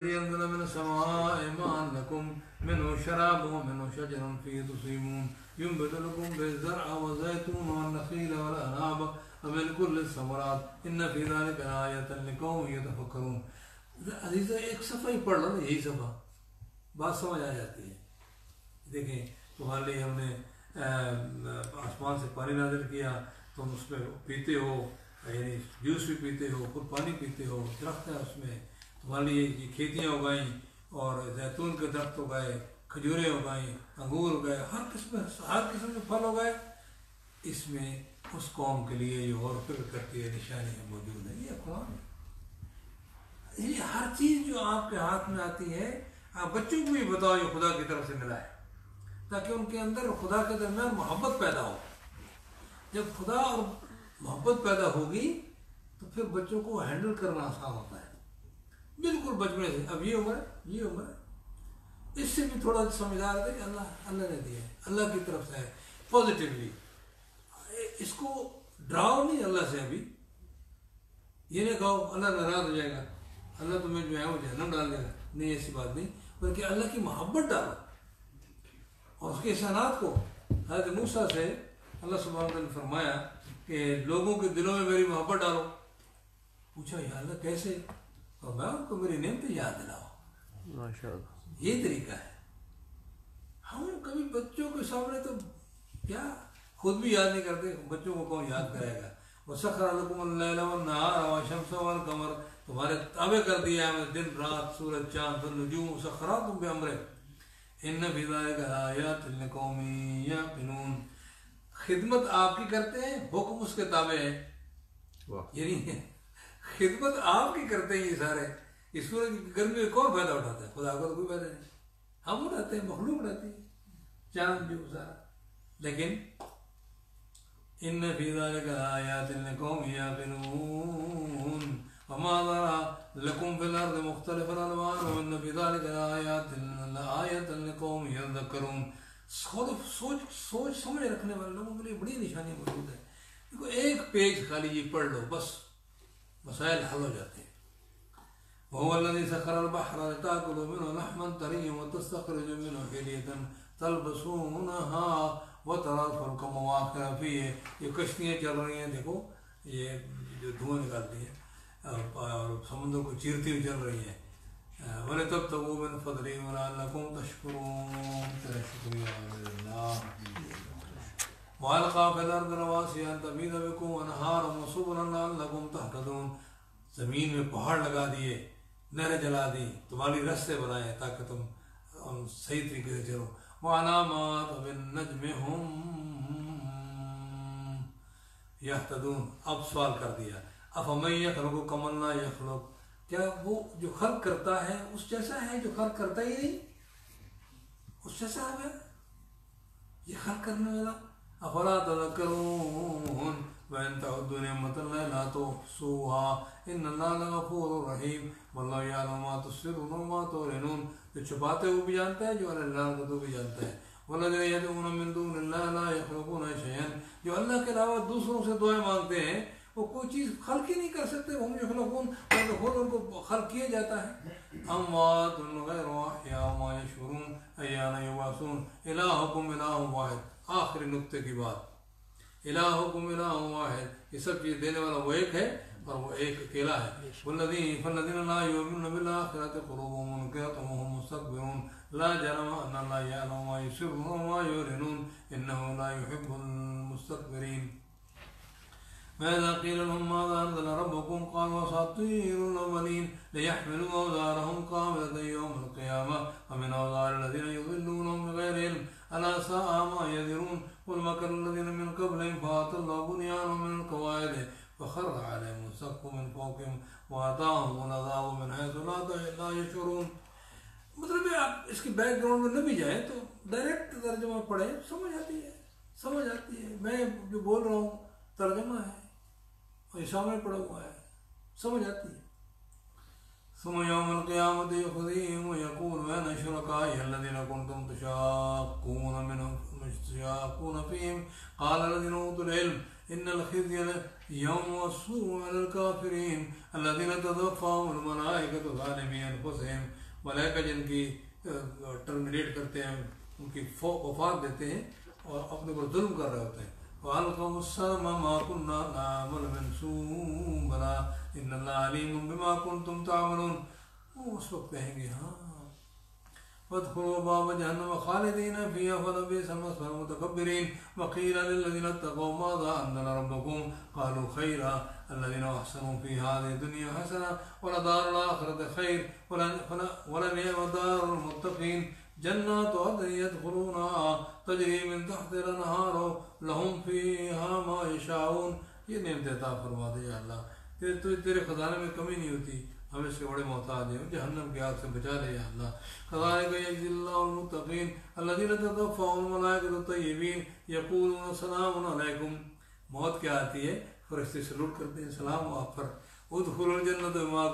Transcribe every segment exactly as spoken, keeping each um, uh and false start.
ينزل من السماء ماء لكم منه شراب ومنه شجر فيه تسيمون ينبت لكم بالزرع والزيتون والنخيل والأعناب ومن كل الثمرات إن في ذلك آية لقوم يتفكرون. عزیزہ ایک صفحہ ہی پڑھ لو نا، یہی صفحہ بات سمجھ آ جاتی ہے. دیکھیں تمہارے لیے ہم نے آسمان سے پانی نازل کیا، تم اس میں پیتے ہو، یعنی جوس بھی پیتے ہو، پھر پانی پیتے ہو، درخت ہے اس میں، تمہارے لیے یہ کھیتیاں اگائیں اور زیتون کے درخت اگائے، کھجوریں اگائیں، انگور اگائے، ہر قسم ہر قسم کے پھل اگائے. اس میں اس قوم کے لیے جو اور فکر کرتی ہے نشانیاں موجود ہیں. یہ قرآن ہے. یہ ہر چیز جو آپ کے ہاتھ میں آتی ہے آپ بچوں کو بھی بتاؤ یہ خدا کی طرف سے ملا ہے، تاکہ ان کے اندر خدا کے درمیان محبت پیدا ہو. جب خدا اور محبت پیدا ہوگی تو پھر بچوں کو ہینڈل کرنا آسان ہوتا ہے. بالکل بچپنے سے اب یہ عمر ہے، یہ عمر ہے، اس سے بھی تھوڑا سمجھدار ہے کہ اللہ اللہ نے دیا ہے، اللہ کی طرف سے ہے، پازیٹیولی. اس کو ڈراؤ نہیں اللہ سے. ابھی یہ نہیں کہو اللہ ناراض ہو جائے گا، اللہ تمہیں جو ہے وہ جہنم ڈال دے گا، نہیں ایسی بات نہیں، بلکہ اللہ کی محبت ڈالو اور اس کے احسانات کو. حضرت موسیٰ سے اللہ سبحانہ وتعالیٰ نے فرمایا کہ لوگوں کے دلوں میں میری محبت ڈالو. پوچھا یا اللہ کیسے؟ اور میں ان کو میری نعمتیں یاد دلاؤ. ماشاءاللہ یہ طریقہ ہے. ہم کبھی بچوں کے سامنے تو کیا خود بھی یاد نہیں کرتے، بچوں کو کون یاد کرے گا. وَسَخَّرَ لَكُمُ اللَّيْلَ وَالنَّهَارَ وَالشَّمْسَ وَالْقَمَرَ، تمہارے تابع کر دیا ہے دن رات، سورج چاند والنجوم مسخرات بأمرہ ان فی ذلک لآیات لقوم یعقلون. خدمت آپ کی کرتے ہیں، حکم اس کے تابع ہے. یعنی خدمت آپ کی کرتے ہیں. یہ سارے اس سورج کی گرمی میں کون فائدہ اٹھاتا ہے؟ خدا کا تو کوئی فائدہ نہیں. ہم اٹھاتے ہیں، مخلوق اٹھاتی ہے، چاند جو سارا. لیکن ان فی ذلک لآیات لقوم یعقلون وما ذرأ لکم فی الارض مختلف الالوان وان فی ذلک لآیات لقوم یذکرون. سوچ سوچ سمجھ رکھنے والے لوگوں کے لیے بڑی نشانی موجود ہے. دیکھو ایک پیج خالی یہ پڑھ لو بس مسائل حل ہو جاتے ہیں. وهو الذي سخر البحر لتأكلوا منه لحما طريا وتستخرجوا منه حلية تلبسونها وترى الفلك مواخر فيه. یہ کشتیاں چل رہی ہیں، دیکھو یہ جو دھواں نکالتی ہیں اور سمندر کو چیرتی ہوئی چل رہی ہیں. وَلِتَبْتَغُوا مِنْ فَضْلِهِ وَلَعَلَّكُمْ تَشْكُرُونَ. تیرا شکریہ اللہ. وَأَلْقَىٰ فِي الْأَرْضِ رَوَاسِيَ أَن تَمِيدَ بِكُمْ وَأَنْهَارًا وَسُبُلًا لَعَلَّكُمْ تَهْتَدُونَ. زمین میں پہاڑ لگا دیے، نہریں جلا دی، تمہاری راستے بنائے تاکہ تم صحیح طریقے سے چلو. وَعَلَامَاتٍ وَبِالنَّجْمِ هُمْ يَهْتَدُونَ. اب سوال کر دیا أَفَمَن يَخْلُقُ كَمَن لَّا يَخْلُقُ، کیا وہ جو خلق کرتا ہے اس جیسا ہے جو خلق کرتا ہی نہیں؟ اس جیسا ہے یہ خلق کرنے والا. أَفَلَا تَذَكَّرُونَ وَإِن تَعُدُّوا نِعْمَةَ اللَّهِ لَا تُحْصُوهَا إِنَّ اللَّهَ لَغَفُورٌ رَحِيمٌ وَاللَّهُ يَعْلَمُ مَا تُسِرُّونَ وَمَا تُعْلِنُونَ. جو چھپاتے وہ بھی جانتا ہے، جو اللہ کا تو بھی جانتا ہے. وَالَّذِينَ يَدْعُونَ مِن دُونِ اللَّهِ لَا يَخْلُقُونَ شَيْئًا. جو اللہ کے علاوہ دوسروں سے دعائیں مانگتے ہیں وہ کوئی چیز خلق ہی نہیں کر سکتے. ہم یخلقون، اور خود ان کو خلق کیا جاتا ہے. اموات غیر احیاء وما یشعرون ایان یبعثون. الہکم الہ واحد. آخری نقطے کی بات، الہکم الہ واحد. یہ سب چیز دینے والا وہ ایک ہے اور وہ ایک اکیلا ہے. والذین فالذین لا یؤمنون بالآخرۃ قلوبهم منکرۃ وهم مستكبرون. لا جرم ان اللہ یعلم ما یسرون وما یعلنون انه لا يحب المستكبرین. وإذا قيل لهم ماذا أنزل ربكم قالوا أساطير الأولين ليحملوا أوزارهم كاملة يوم القيامة ومن أوزار الذين يضلونهم بغير علم ألا ساء ما يذرون. قل مكر الذين من قبلهم فأتى الله بنيانهم من القواعد فخر عليهم السقف من فوقهم وأتاهم العذاب من حيث لا يشعرون. مطلب ہے آپ اس کی بیک گراؤنڈ میں نہ بھی جائیں تو ڈائریکٹ ترجمہ پڑھیں، سمجھ آتی ہے سمجھ آتی ہے. میں جو بول رہا ہوں ترجمہ ہے اور یہ سامنے پڑا ہوا ہے، سمجھ آتی ہے. ثم يوم القيامة يخزيهم ويقول أين شركائي الذين كنتم تشاقون منهم تشاقون فيهم قال الذين أوتوا العلم إن الخزي يوم والسوء على الكافرين الذين تتوفاهم الملائكة ظالمي أنفسهم، ملائکہ جن کی ٹرمینیٹ کرتے ہیں، ان کی وفات دیتے ہیں اور اپنے پر ظلم کر رہے ہوتے ہیں. وَأَلْقَوْا السَّلَمَ مَا كُنَّا نَعْمَلُ مِنْ سُوءٍ بَلَىٰ إِنَّ اللَّهَ عَلِيمٌ بِمَا كُنْتُمْ تَعْمَلُونَ. وہ اس وقت کہیں گے ہاں وَادْخُلُوا بَابَ جَهَنَّمَ خَالِدِينَ فِيهَا فَلَبِئْسَ مَثْوَى الْمُتَكَبِّرِينَ. وَقِيلَ لِلَّذِينَ اتَّقَوْا مَاذَا أَنزَلَ رَبُّكُمْ قَالُوا خَيْرًا الَّذِينَ أَحْسَنُوا فِي هَٰذِهِ الدُّنْيَا حَسَنَةٌ وَلَدَارُ الْآخِرَةِ خَيْرٌ وَلَنِعْمَ دَارُ الْمُتَّقِينَ جنات عدن يدخلونها تجری من تحت الانہار لہم فیہا ما یشاؤون. یہ نعمت عطا فرما دے یا اللہ، تیرے تو تیرے خزانے میں کمی نہیں ہوتی، ہم اس کے بڑے محتاج ہیں، جہنم کی آگ سے بچا لے یا اللہ. کذالک یجزی اللہ المتقین الذین تتوفاهم الملائکۃ طیبین یقولون سلام علیکم. موت کیا آتی ہے، فرشتے سلوٹ کرتے ہیں، سلام آپ پر. ادخلوا الجنۃ بما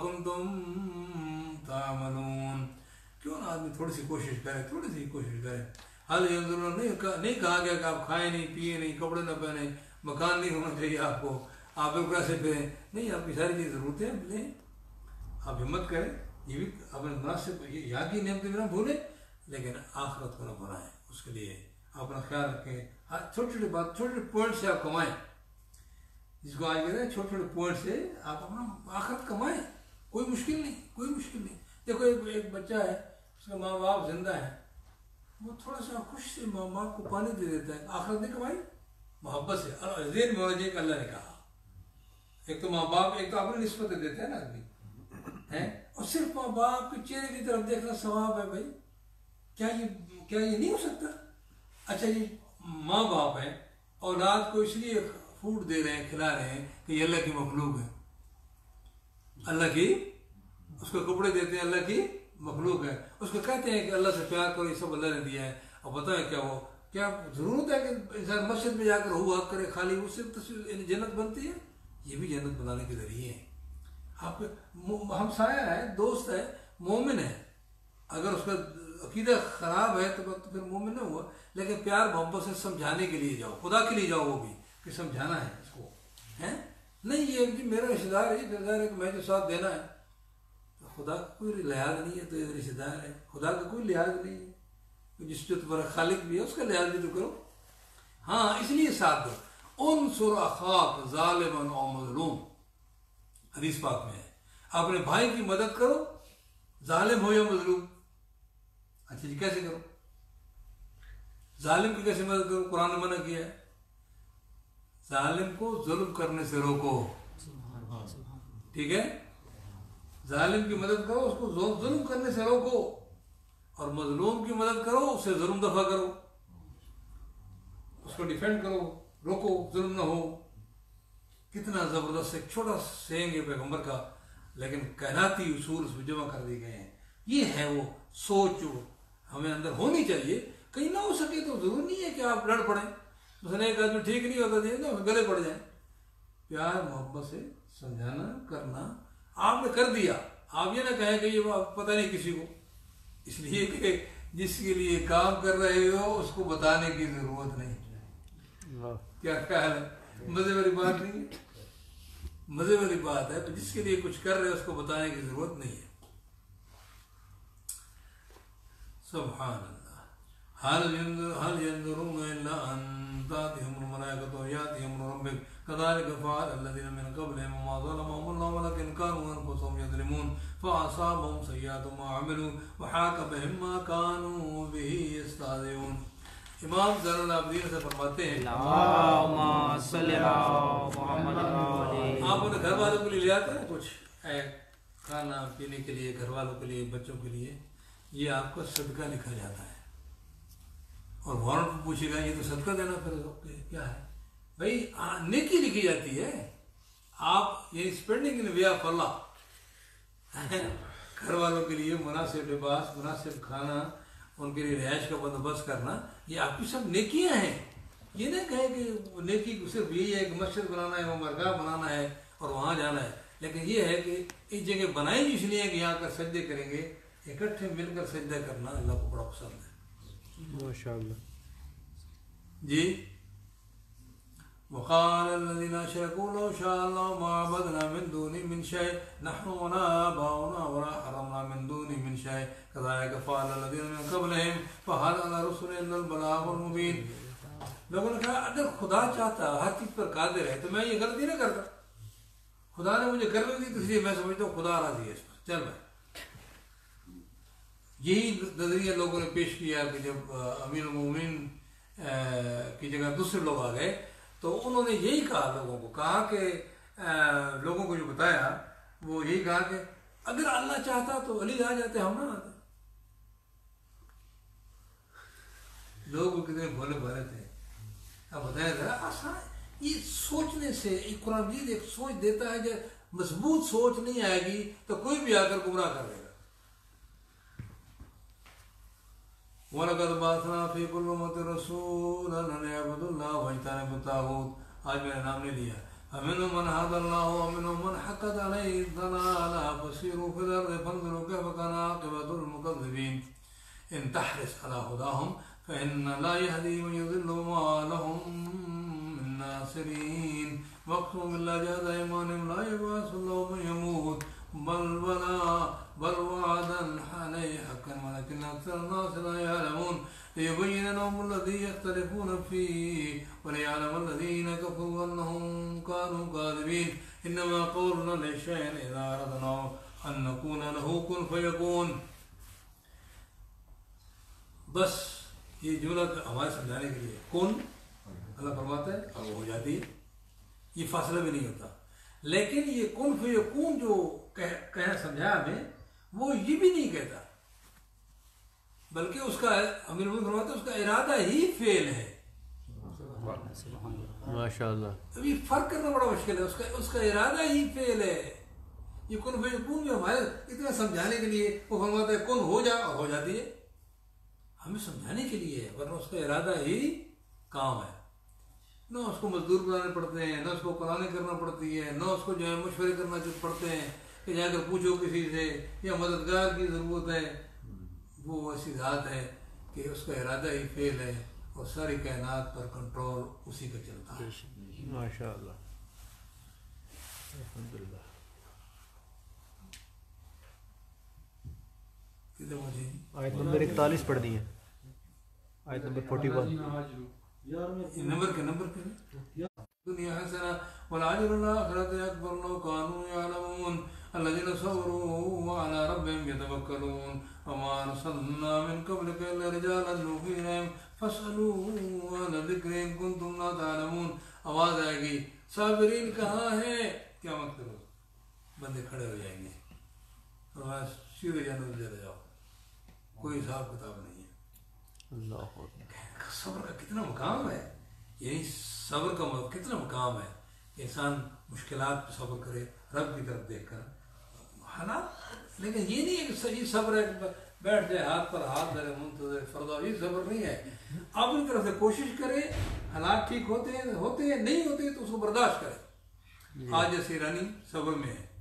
کنتم تعملون. کیوں نہ آدمی تھوڑی سی کوشش کرے، تھوڑی سی کوشش کرے. حال ضرور نہیں نہیں کہا گیا کہ آپ کھائیں نہیں، پیئے نہیں، کپڑے نہ پہنیں، مکان نہیں ہونا چاہیے آپ کو، آپ بالکل ایسے پھریں نہیں. آپ کی ساری چیز ضرورتیں لیں، آپ ہمت کریں. یہ بھی اپنے مناسب یہاں کی نعمتیں نہ بھولیں، لیکن آخرت کو نہ بھلائیں. اس کے لیے اپنا خیال رکھیں. ہر چھوٹی چھوٹی بات، چھوٹے چھوٹے پوائنٹ سے آپ کمائیں. جس کو آج کہتے ہیں چھوٹے چھوٹے پوائنٹ سے آپ اپنا آخرت کمائیں. کوئی مشکل نہیں، کوئی مشکل نہیں. دیکھو ایک بچہ ہے، اس کا ماں باپ زندہ ہے، وہ تھوڑا سا خوش سے ماں باپ کو پانی دے دیتا ہے. آخرت نے کمائی محبت سے. اور ذہن میں ہونا چاہیے کہ اللہ نے کہا. ایک تو ماں باپ، ایک تو اپنی نسبتیں دیتے ہیں نا آدمی ہے، اور صرف ماں باپ کے چہرے کی طرف دیکھنا ثواب ہے. بھائی کیا یہ کیا یہ نہیں ہو سکتا؟ اچھا جی، ماں باپ ہیں، اولاد کو اس لیے فوڈ دے رہے ہیں، کھلا رہے ہیں کہ یہ اللہ کی مخلوق ہے، اللہ کی، اس کو کپڑے دیتے ہیں، اللہ کی مخلوق ہے. اس کو کہتے ہیں کہ اللہ سے پیار کرو، یہ سب اللہ نے دیا ہے. اب بتائیں کیا وہ کیا ضرورت ہے کہ انسان مسجد میں جا کر ہو حق کرے خالی، اس سے تصویر جنت بنتی ہے؟ یہ بھی جنت بنانے کے ذریعے ہیں. آپ ہم سایہ ہے، دوست ہے، مومن ہے. اگر اس کا عقیدہ خراب ہے تو پھر مومن نہ ہوا. لیکن پیار محبت سے سمجھانے کے لیے جاؤ، خدا کے لیے جاؤ، وہ بھی کہ سمجھانا ہے اس کو، ہے نہیں یہ کہ میرا رشتے دار ہے، رشتے دار ہے کہ میں جو ساتھ دینا ہے. خدا کا کوئی لحاظ نہیں ہے تو یہ رشتے دار ہے. خدا کا کوئی لحاظ نہیں ہے، جس جو تمہارا خالق بھی ہے اس کا لحاظ بھی تو کرو. ہاں اس لیے ساتھ دو. انصر اخاک ظالما او مظلوم، حدیث پاک میں ہے. اپنے بھائی کی مدد کرو، ظالم ہو یا مظلوم. اچھا جی کیسے کرو؟ ظالم کی کیسے مدد کرو؟ قرآن نے منع کیا ہے. ظالم کو ظلم کرنے سے روکو، ٹھیک ہے؟ ظالم کی مدد کرو، اس کو ظلم کرنے سے روکو، اور مظلوم کی مدد کرو، اس سے ظلم دفع کرو، اس کو ڈیفینڈ کرو، روکو، ظلم نہ ہو. کتنا زبردست ایک چھوٹا سینگ ہے پیغمبر کا، لیکن کائناتی اصول اس میں جمع کر دیے گئے ہیں. یہ ہے وہ سوچ جو ہمیں اندر ہونی چاہیے. کہیں نہ ہو سکے تو ضرور نہیں ہے کہ آپ لڑ پڑیں. مثلا ایک آدمی ٹھیک نہیں ہوتا دے نا گلے پڑ جائیں. پیار محبت سے سمجھانا کرنا. آپ نے کر دیا، آپ یہ نہ کہیں کہ یہ پتہ نہیں کسی کو، اس لیے کہ جس کے لیے کام کر رہے ہو اس کو بتانے کی ضرورت نہیں. کیا خیال ہے؟ مزے والی بات نہیں ہے، مزے والی بات ہے. تو جس کے لیے کچھ کر رہے اس کو بتانے کی ضرورت نہیں ہے. سبحان اللہ. هل ينظرون إلا أن تأتيهم الملائكة ويأتي أمر ربك كذلك فعل الذين من قبلهم وما ظلمهم الله ولكن كانوا أنفسهم يظلمون فأصابهم سيئات ما عملوا وحاق بهم ما كانوا به يستهزئون. امام زین العابدین سے فرماتے ہیں اللہم صلی علی محمد. آپ انہیں گھر والوں کے لیے لے آتے ہیں کچھ اے کھانا پینے کے لیے، گھر والوں کے لیے، بچوں کے لیے، یہ آپ کا صدقہ لکھا جاتا ہے. اور وارنٹ پوچھے گا یہ تو صدقہ دینا پھر کیا ہے؟ بھائی نیکی لکھی جاتی ہے. آپ یہ اسپینڈنگ ان وے آف اللہ، گھر والوں کے لیے مناسب لباس، مناسب کھانا، ان کے لیے رہائش کا بندوبست کرنا، یہ آپ کی سب نیکیاں ہیں. یہ نہ کہیں کہ نیکی صرف یہی ہے کہ مسجد بنانا ہے، عمرگاہ بنانا ہے اور وہاں جانا ہے. لیکن یہ ہے کہ اس جگہ بنائی اس لیے کہ یہاں کر سجدے کریں گے، اکٹھے مل کر سجدہ کرنا اللہ کو بڑا پسند ہے. ماشاء اللہ. جی وقال الذين أشركوا لو شاء الله ما عبدنا من دونه من شيء نحن ولا آباؤنا ولا حرمنا من دونه من شيء كذلك فعل الذين من قبلهم فهل على الرسل إلا البلاغ المبين. لوگوں نے کہا اگر خدا چاہتا ہر چیز پر قادر ہے تو میں یہ غلطی نہ کرتا. خدا نے مجھے کرنے دی تو اس لیے میں سمجھتا ہوں خدا راضی ہے اس پر. چل بھائی یہی نظریہ لوگوں نے پیش کیا کہ جب امیر المومنین کی جگہ دوسرے لوگ آ گئے تو انہوں نے یہی کہا لوگوں کو کہا کہ لوگوں کو جو بتایا وہ یہی کہا کہ اگر اللہ چاہتا تو علی آ جاتے ہم نہ آتے. لوگ کتنے بھولے بھولے تھے. اب بتایا ذرا آسان یہ سوچنے سے ایک قرآن مجید ایک سوچ دیتا ہے. جب مضبوط سوچ نہیں آئے گی تو کوئی بھی آ کر گمراہ کر دے گا. وَلَقَدْ بَعَثْنَا فِي كُلِّ أُمَّةٍ رَسُولًا أَنِ اعْبُدُوا اللَّهَ وَاجْتَنِبُوا الطَّاغُوتَ. آج میں نے نام نہیں لیا. فَمِنْهُم مَّنْ هَدَى اللَّهُ وَمِنْهُم مَّنْ حَقَّتْ عَلَيْهِ الضَّلَالَةُ فَسِيرُوا فِي الْأَرْضِ فَانظُرُوا كَيْفَ كَانَ عَاقِبَةُ الْمُكَذِّبِينَ. إِن تَحْرِصْ عَلَىٰ هُدَاهُمْ فَإِنَّ لَا يَهْدِي مَن يُضِلُّ وَمَا لَهُم مِّن نَّاصِرِينَ. وَاقْسَمُوا بِاللَّهِ جَهْدَ أَيْمَانِهِمْ لَا يَبْعَثُ اللَّهُ مَن يَمُوتُ بل بلى بل وعدا عليه حقا ولكن أكثر الناس لا يعلمون. ليبين لهم الذي يختلفون فيه وليعلم الذين كفروا أنهم كانوا كاذبين. إنما قولنا لشيء إذا أردنا أن نكون له كن فيكون. بس یہ جملہ ہمارے سمجھانے کے لیے کن اللہ فرماتا ہے اور وہ ہو جاتی ہے. یہ فاصلہ بھی نہیں ہوتا. لیکن یہ کن فیکون جو کہنا سمجھایا ہمیں وہ یہ بھی نہیں کہتا بلکہ اس کا امیر المومنین فرماتے اس کا ارادہ ہی فعل ہے. ماشاءاللہ. اب یہ فرق کرنا بڑا مشکل ہے. اس کا اس کا ارادہ ہی فعل ہے. یہ کن فیکون جو ہمارے اتنا سمجھانے کے لیے وہ فرماتا ہے کن ہو جا اور ہو جاتی ہے. ہمیں سمجھانے کے لیے ہے ورنہ اس کا ارادہ ہی کام ہے. نہ اس کو مزدور بنانے پڑتے ہیں نہ اس کو پلانیں کرنا پڑتی ہے نہ اس کو جو ہے مشورے کرنا پڑتے ہیں کہ جا کر پوچھو کسی سے یا مددگار کی ضرورت ہے. وہ ایسی ذات ہے کہ اس کا ارادہ ہی فعل ہے اور ساری کائنات پر کنٹرول اسی کا چلتا ہے. ماشاء اللہ. الحمدللہ. آیت نمبر اکتالیس پڑھ دی ہے. آیت نمبر فورٹی ون. نمبر کے نمبر کے دنیا حسنہ والعجر الآخرة أكبر لو كانوا يعلمون. الذين صبروا وعلى ربهم يتوكلون. وما أرسلنا من قبلك إلا رجالا نوحي إليهم فاسألوا أهل الذكر إن كنتم لا تعلمون. آواز آئے گی صابرین کہاں ہیں کیا مت کرو. بندے کھڑے ہو جائیں گے اور سیدھے جنت چلے جاؤ. کوئی حساب کتاب نہیں ہے. اللہ صبر کا کتنا مقام ہے. یعنی صبر کا کتنا مقام ہے کہ انسان مشکلات پہ صبر کرے رب کی طرف دیکھ کر حالات. لیکن یہ نہیں ہے کہ یہ صبر ہے کہ بیٹھ جائے ہاتھ پر ہاتھ دھرے منتظر فردا. یہ صبر نہیں ہے. آپ اپنی طرف سے کوشش کرے حالات ٹھیک ہوتے ہیں ہوتے ہیں نہیں ہوتے تو اس کو برداشت کرے. آج جیسے ایرانی صبر میں ہے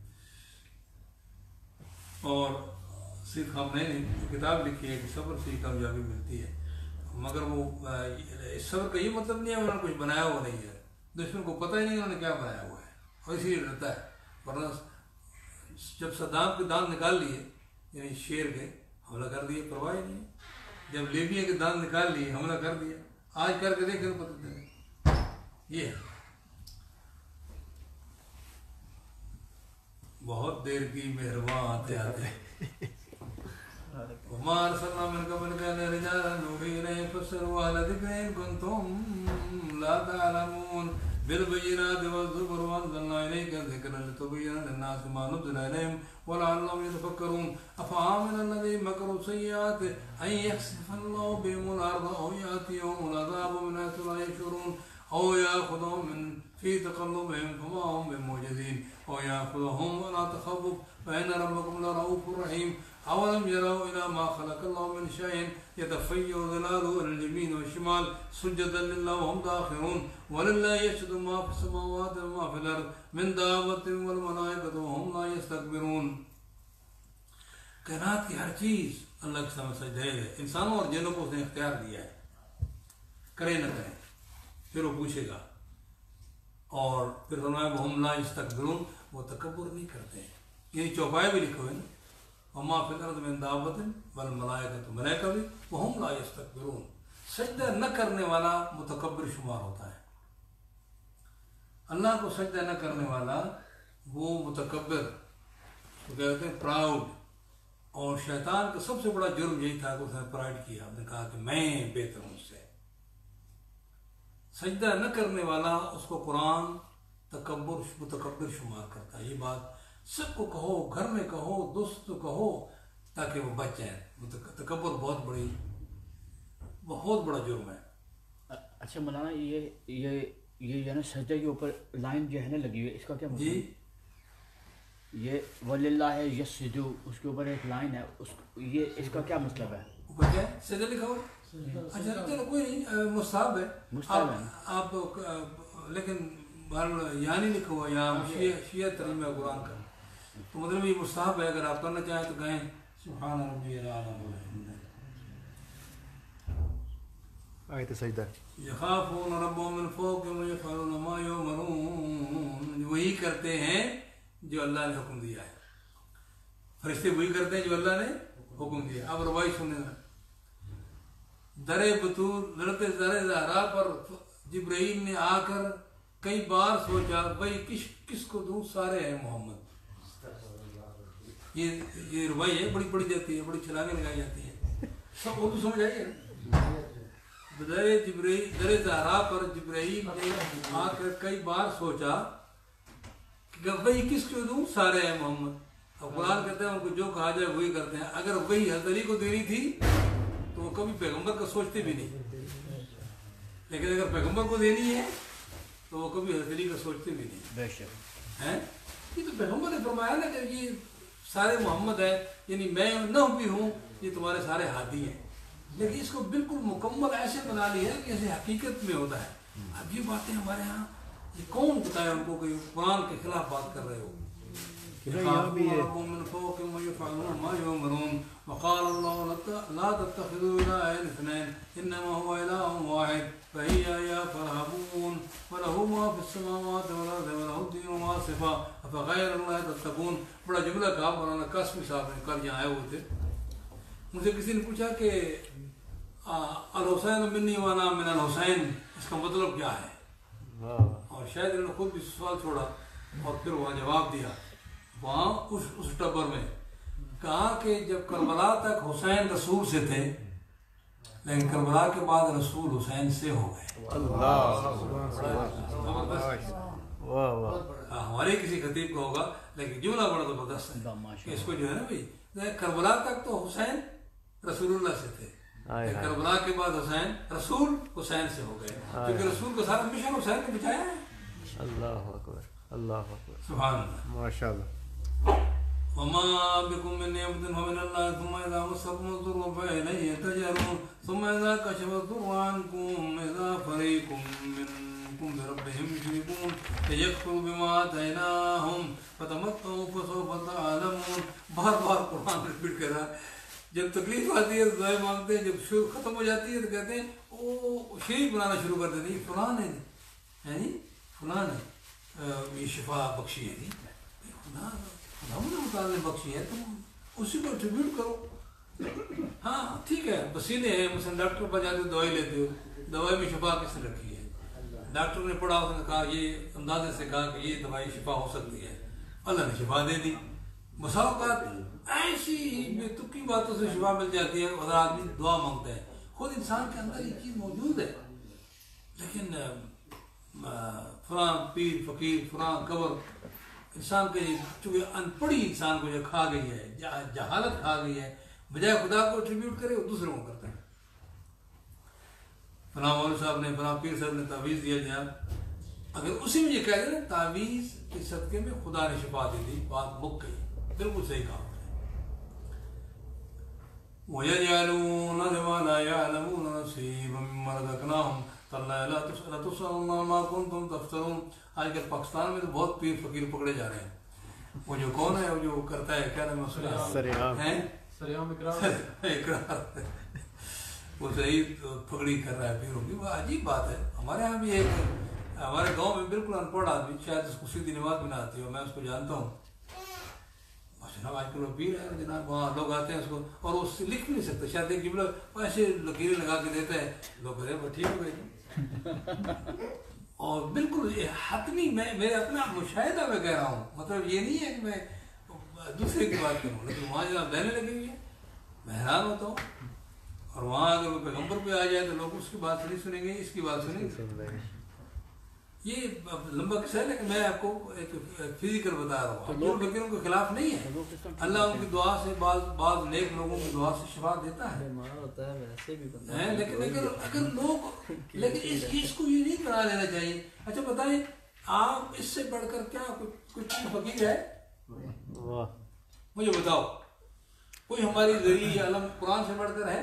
اور سیکھ ہم نے کتاب لکھی ہے کہ صبر سے کامیابی ملتی ہے. مگر وہ اس صبر کا یہ مطلب نہیں ہے انہوں نے کچھ بنایا ہوا نہیں ہے. دشمن کو پتہ ہی نہیں انہوں نے کیا بنایا ہوا ہے اور اسی لیے ڈرتا ہے. ورنہ جب صدام کے دانت نکال لیے یعنی شیر کے حملہ کر دیے پرواہ ہی نہیں. جب لیبیا کے دانت نکال لیے حملہ کر دیا. آج کر کے دیکھیں پتہ چلے. یہ ہے بہت دیر کی مہرباں آتے آتے. وما أرسلنا من قبلك إلا رجالا نوحي إليهم فاسألوا أهل الذكر إن كنتم لا تعلمون. بالبينات والزبر وأنزلنا إليك الذكر لتبين للناس ما نزل إليهم ولعلهم يتفكرون. أفآمن الذين مكروا السيئات أن يخسف الله بهم الأرض أو يأتيهم العذاب من حيث لا يشعرون أو يأخذهم من في تقلبهم فما هم بمعجزين أو يأخذهم ولا تخوف فإن ربكم لرؤوف رحيم. أولم يروا إلى ما خلق الله من شيء يتفيأ ظلاله إلى اليمين والشمال سجدا لله وهم داخرون. ولله يسجد ما في السماوات وما في الأرض من دابة والملائكة وهم لا يستكبرون. کائنات کی ہر چیز اللہ کے سامنے سجدہ ہے. انسانوں اور جنوں کو اس نے اختیار دیا ہے کرے نہ کریں. پھر وہ پوچھے گا اور پھر فرمایا وہم لا یستکبرون، وہ تکبر نہیں کرتے ہیں. یعنی چوپائے بھی لکھے ہوئے نا، وما فی الارض من دابۃ والملائکۃ، ملائکہ بھی وہم لا یستکبرون. سجدہ نہ کرنے والا متکبر شمار ہوتا ہے. اللہ کو سجدہ نہ کرنے والا وہ متکبر، تو کہتے ہیں پراؤڈ. اور شیطان کا سب سے بڑا جرم یہی تھا کہ اس نے پرائڈ کیا، اس نے کہا کہ میں بہتر ہوں اس سے. سجدہ نہ کرنے والا اس کو قرآن تکبر متکبر شمار کرتا ہے. یہ بات سب کو کہو، گھر میں کہو، دوست کو کہو، تاکہ وہ بچ جائیں. تکبر بہت بڑی بہت بڑا جرم ہے. اچھا مولانا، یہ یہ یہ جو ہے نا سجدے کے اوپر لائن جو ہے نا لگی ہوئی ہے، اس کا کیا مطلب؟ جی یہ وَلِلَّهِ يَسْجُدُ، اس کے اوپر ایک لائن ہے، اس یہ اس کا کیا مطلب ہے؟ اوپر کیا ہے؟ سجدہ لکھا ہوا. اچھا چلو کوئی نہیں، مستحب ہے. مستحب ہے آپ لیکن یہاں نہیں لکھا ہوا، یہاں شیعہ شیعہ ترجمہ ہے قرآن کا، تو مطلب یہ مستحب ہے. اگر آپ کرنا چاہیں تو کہیں سبحان ربی الاعلی. آیت سجدہ یخافون ربهم من فوقهم ویفعلون ما یؤمرون، وہی کرتے ہیں جو اللہ نے حکم دیا ہے. فرشتے وہی کرتے ہیں جو اللہ نے حکم دیا. اب روائی سنیں، در بطور حضرت زر زہرا پر جبرائیل نے آ کر کئی بار سوچا بھائی کس کس کو دوں، سارے ہیں محمد. یہ یہ روائی ہے، بڑی پڑھی جاتی ہے، بڑی چھلانگیں لگائی جاتی ہیں. سب اردو سمجھ آئیے. در جبرائیل در زہرا پر جبرائیل نے آ کر کئی بار سوچا کہ وہی کس کو دوں، سارے ہیں محمد. اب قرآن کہتے ہیں ان کو جو کہا جائے وہی کرتے ہیں. اگر وہی حضرت علی کو دینی تھی تو وہ کبھی پیغمبر کا سوچتے بھی نہیں، لیکن اگر پیغمبر کو دینی ہے تو وہ کبھی حضرت علی کا سوچتے بھی نہیں. بے شک ہیں یہ تو پیغمبر نے فرمایا نا کہ یہ سارے محمد ہیں، یعنی میں نہ بھی ہوں، یہ تمہارے سارے ہادی ہیں. لیکن اس کو بالکل مکمل ایسے بنا لیا ہے کہ ایسے حقیقت میں ہوتا ہے. اب یہ باتیں ہمارے ہاں یہ کون بتایا ان کو کہ قرآن کے خلاف بات کر رہے ہو. وقال الله لا تتخذوا إلهين اثنين إنما هو إله واحد فإياي فارهبون وله ما في السماوات والأرض وله الدين واصفا أفغير الله تتقون. بڑا جملہ کہا مولانا قاسمی صاحب نے، کل یہاں آئے ہوئے تھے. مجھے کسی نے پوچھا کہ الحسین منی وانا من الحسین، اس کا مطلب کیا ہے؟ اور شاید انہوں نے خود بھی سوال چھوڑا اور پھر وہاں جواب دیا. وہاں اس اس ٹبر میں کہا کہ جب کربلا تک حسین رسول سے تھے، لیکن کربلا کے بعد رسول حسین سے ہو گئے. ہمارے کسی خطیب کو ہوگا، لیکن جملہ بڑا زبردست ہے. اس کو جو ہے نا بھائی، کربلا تک تو حسین رسول اللہ سے تھے، کربلا کے بعد حسین رسول حسین سے ہو گئے، کیونکہ رسول کو سارا مشن حسین نے بچایا ہے. اللہ اکبر، اللہ اکبر، سبحان اللہ، ماشاء اللہ. وما بكم من نعمة فمن الله ثم إذا مسكم الضر فإليه تجأرون ثم إذا كشف الضر عنكم إذا فريق منكم بربهم يشركون ليكفروا بما آتيناهم فتمتعوا فسوف تعلمون. بار بار قرآن ریپیٹ کر رہا ہے. جب تکلیف آتی ہے تو دعائیں مانگتے ہیں، جب شروع ختم ہو جاتی ہے تو کہتے ہیں او شریک بنانا شروع کر دیتے ہیں. فلاں ہے یعنی فلاں نے یہ شفا بخشی ہے، جی خدا ہم نے مطالعے بخشی ہے، تم اسی کو ٹریبیوٹ کرو. ہاں ٹھیک ہے، پسینے ہیں، مثلا ڈاکٹر پر جاتے ہو دوائی لیتے ہو، دوائی میں شفا کس نے رکھی ہے؟ ڈاکٹر نے پڑھا، اس نے کہا یہ اندازے سے کہا کہ یہ دوائی شفا ہو سکتی ہے، اللہ نے شفا دے دی. مساوقات ایسی بے تکی باتوں سے شفا مل جاتی ہے. اگر آدمی دعا مانگتا ہے، خود انسان کے اندر یہ چیز موجود ہے، لیکن فلاں پیر فقیر فلاں قبر انسان کے چونکہ ان پڑھی انسان کو جو کھا گئی ہے، جہالت کھا گئی ہے، بجائے خدا کو ٹریبیوٹ کرے وہ دوسروں کو کرتا ہے. فلاں مولوی صاحب نے فلاں پیر صاحب نے تعویذ دیا جائے، اگر اسی میں یہ کہہ دیں نا تعویذ کے صدقے میں خدا نے شفا دے دی، بات مک گئی. بالکل صحیح کہا. وَيَجْعَلُونَ لِمَا لَا يَعْلَمُونَ نَصِيبًا مِّمَّا رَزَقْنَاهُمْ تَاللَّهِ لَا تُسْأَلُونَ عَمَّا كُنتُمْ تَفْتَرُونَ. آج کل پاکستان میں تو بہت پیر فقیر پکڑے جا رہے ہیں. وہ جو کون ہے، وہ جو کرتا ہے کیا نام ہے، سریام اقرار، وہ صحیح پگڑی کر رہا ہے پیروں کی. وہ عجیب بات ہے. ہمارے یہاں بھی ایک ہمارے گاؤں میں بالکل ان پڑھ آدمی شاید اس کو سیدھی نماز بھی نہ آتی ہو، میں اس کو جانتا ہوں، جناب آج کل وہ پیر ہے جناب، وہاں لوگ آتے ہیں اس کو اور وہ لکھ بھی نہیں سکتے، شاید ایک جملہ ایسے لکیریں لگا کے دیتا ہے، لوگ کہتے ہیں وہ ٹھیک ہو گئی. اور بالکل یہ حتمی میں میرے اپنا مشاہدہ میں کہہ رہا ہوں، مطلب یہ نہیں ہے کہ میں دوسرے کی بات کروں، لیکن وہاں جناب لینے لگی ہوئی ہے، میں حیران ہوتا ہوں. اور وہاں اگر وہ پیغمبر پہ آ جائے تو لوگ اس کی بات نہیں سنیں گے، اس کی بات سنیں گے. یہ لمبا قصہ ہے لیکن میں آپ کو ایک فزیکل بتا رہا ہوں، لوگ لیکن کے خلاف نہیں ہے. اللہ ان کی دعا سے بعض بعض نیک لوگوں کی دعا سے شفا دیتا ہے، لیکن اگر اگر لوگ لیکن اس اس کو یہ نہیں بنا لینا چاہیے. اچھا بتائیں آپ اس سے بڑھ کر کیا کچھ فقیر ہے؟ مجھے بتاؤ کوئی ہماری ذریعہ علم قرآن سے بڑھ کر ہے؟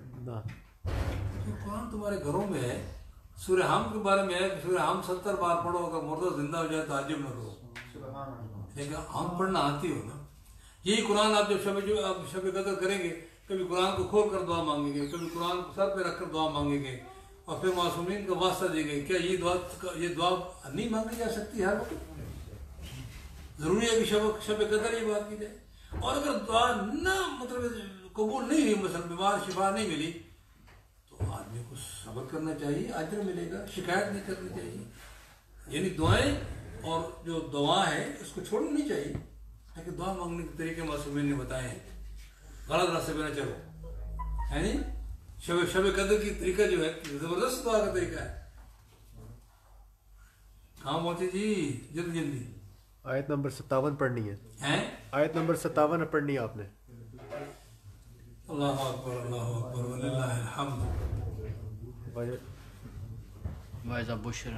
قرآن تمہارے گھروں میں ہے. سورہ حم کے بارے میں ہے کہ سورہ حم ستر بار پڑھو، اگر مردہ زندہ ہو جائے تو تعجب نہ کرو، لیکن ہم پڑھنا آتی ہو نا. یہی قرآن آپ جب شب جو آپ شب قدر کریں گے، کبھی قرآن کو کھول کر دعا مانگیں گے، کبھی قرآن کو سر پہ رکھ کر دعا مانگیں گے، اور پھر معصومین کا واسطہ دیں گے. کیا یہ دعا یہ دعا نہیں مانگی جا سکتی ہر وقت؟ ضروری ہے کہ شب شب قدر یہ بات کی جائے. اور اگر دعا نہ مطلب قبول نہیں ہوئی، مثلا بیمار شفا نہیں ملی، تو آدمی کو صبر کرنا چاہیے، اجر ملے گا، شکایت نہیں کرنی چاہیے. یعنی دعائیں اور جو دعا ہے اس کو چھوڑنا نہیں چاہیے، لیکن دعا مانگنے کے طریقے معصومین نے بتائے ہیں، غلط راستے پہ نہ چلو. ہے نہیں شب شب قدر کی طریقہ جو ہے زبردست دعا کا طریقہ ہے. کہاں پہنچے جی؟ جلدی جلدی. آیت نمبر ستاون پڑھنی ہے. ہیں آیت نمبر ستاون پڑھنی ہے آپ نے. اللہ اکبر اللہ اکبر وللہ الحمد. وَإِذَا بُشِّرَ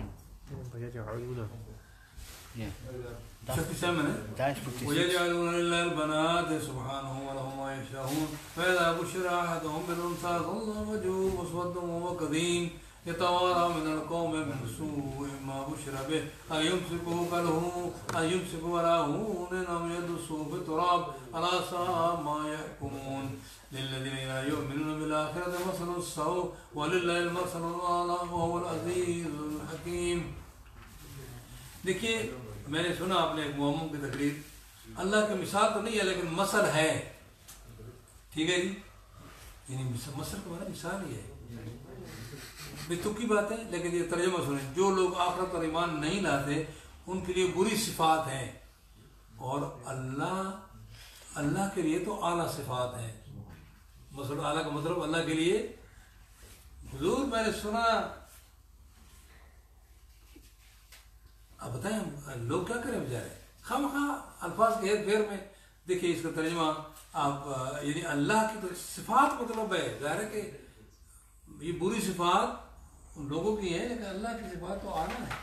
fifty-seven ہے. وَيَجْعَلُونَ لِلَّهِ الْبَنَاتِ سُبْحَانَهُ وَلَهُم مَّا يَشَاءُونَ وَإِذَا بُشِّرَ أَحَدُهُم بِالْأُنثَىٰ ظَلَّ وَجْهُهُ مُسْوَدًّا وَهُوَ كَظِيمٌ يَتَوَارَىٰ مِنَ الْقَوْمِ مِنْ سُوءِ مَا بُشِّرَ بِهِ أَيُمْسِكُهُ كَالْهُونِ أَيُمْسِكُهُ عَلَىٰ هُونٍ أَمْ يَدُسُّهُ فِي التُّرَابِ أَلَا سَاءَ مَا يَحْكُمُونَ. لِلَّذِينَ لَا يُؤْمِنُونَ بِالْآخِرَةِ مَثَلُ السَّوْءِ وَلِلَّهِ الْمَثَلُ الْأَعْلَىٰ وَهُوَ الْعَزِيزُ الْحَكِيمُ. دیکھیے میں نے سنا اپنے ایک معمم کی تقریر، اللہ کی مثال تو نہیں ہے لیکن مثل ہے. ٹھیک ہے جی، یعنی مثل کا مطلب مثال ہی ہے، بے تکی بات ہے، لیکن یہ ترجمہ سنیں. جو لوگ آخرت اور ایمان نہیں لاتے ان کے لیے بری صفات ہیں، اور اللہ اللہ کے لیے تو اعلیٰ صفات ہیں. مثلا اعلیٰ کا مطلب اللہ کے لیے. حضور میں نے سنا، اب بتائیں لوگ کیا کریں بیچارے، خواہ خواہ الفاظ کے ہیر پھیر میں. دیکھیے اس کا ترجمہ آپ یعنی اللہ کی تو صفات مطلب ہے، ظاہر ہے کہ یہ بری صفات ان لوگوں کی ہیں لیکن اللہ کی صفات تو اعلیٰ ہے.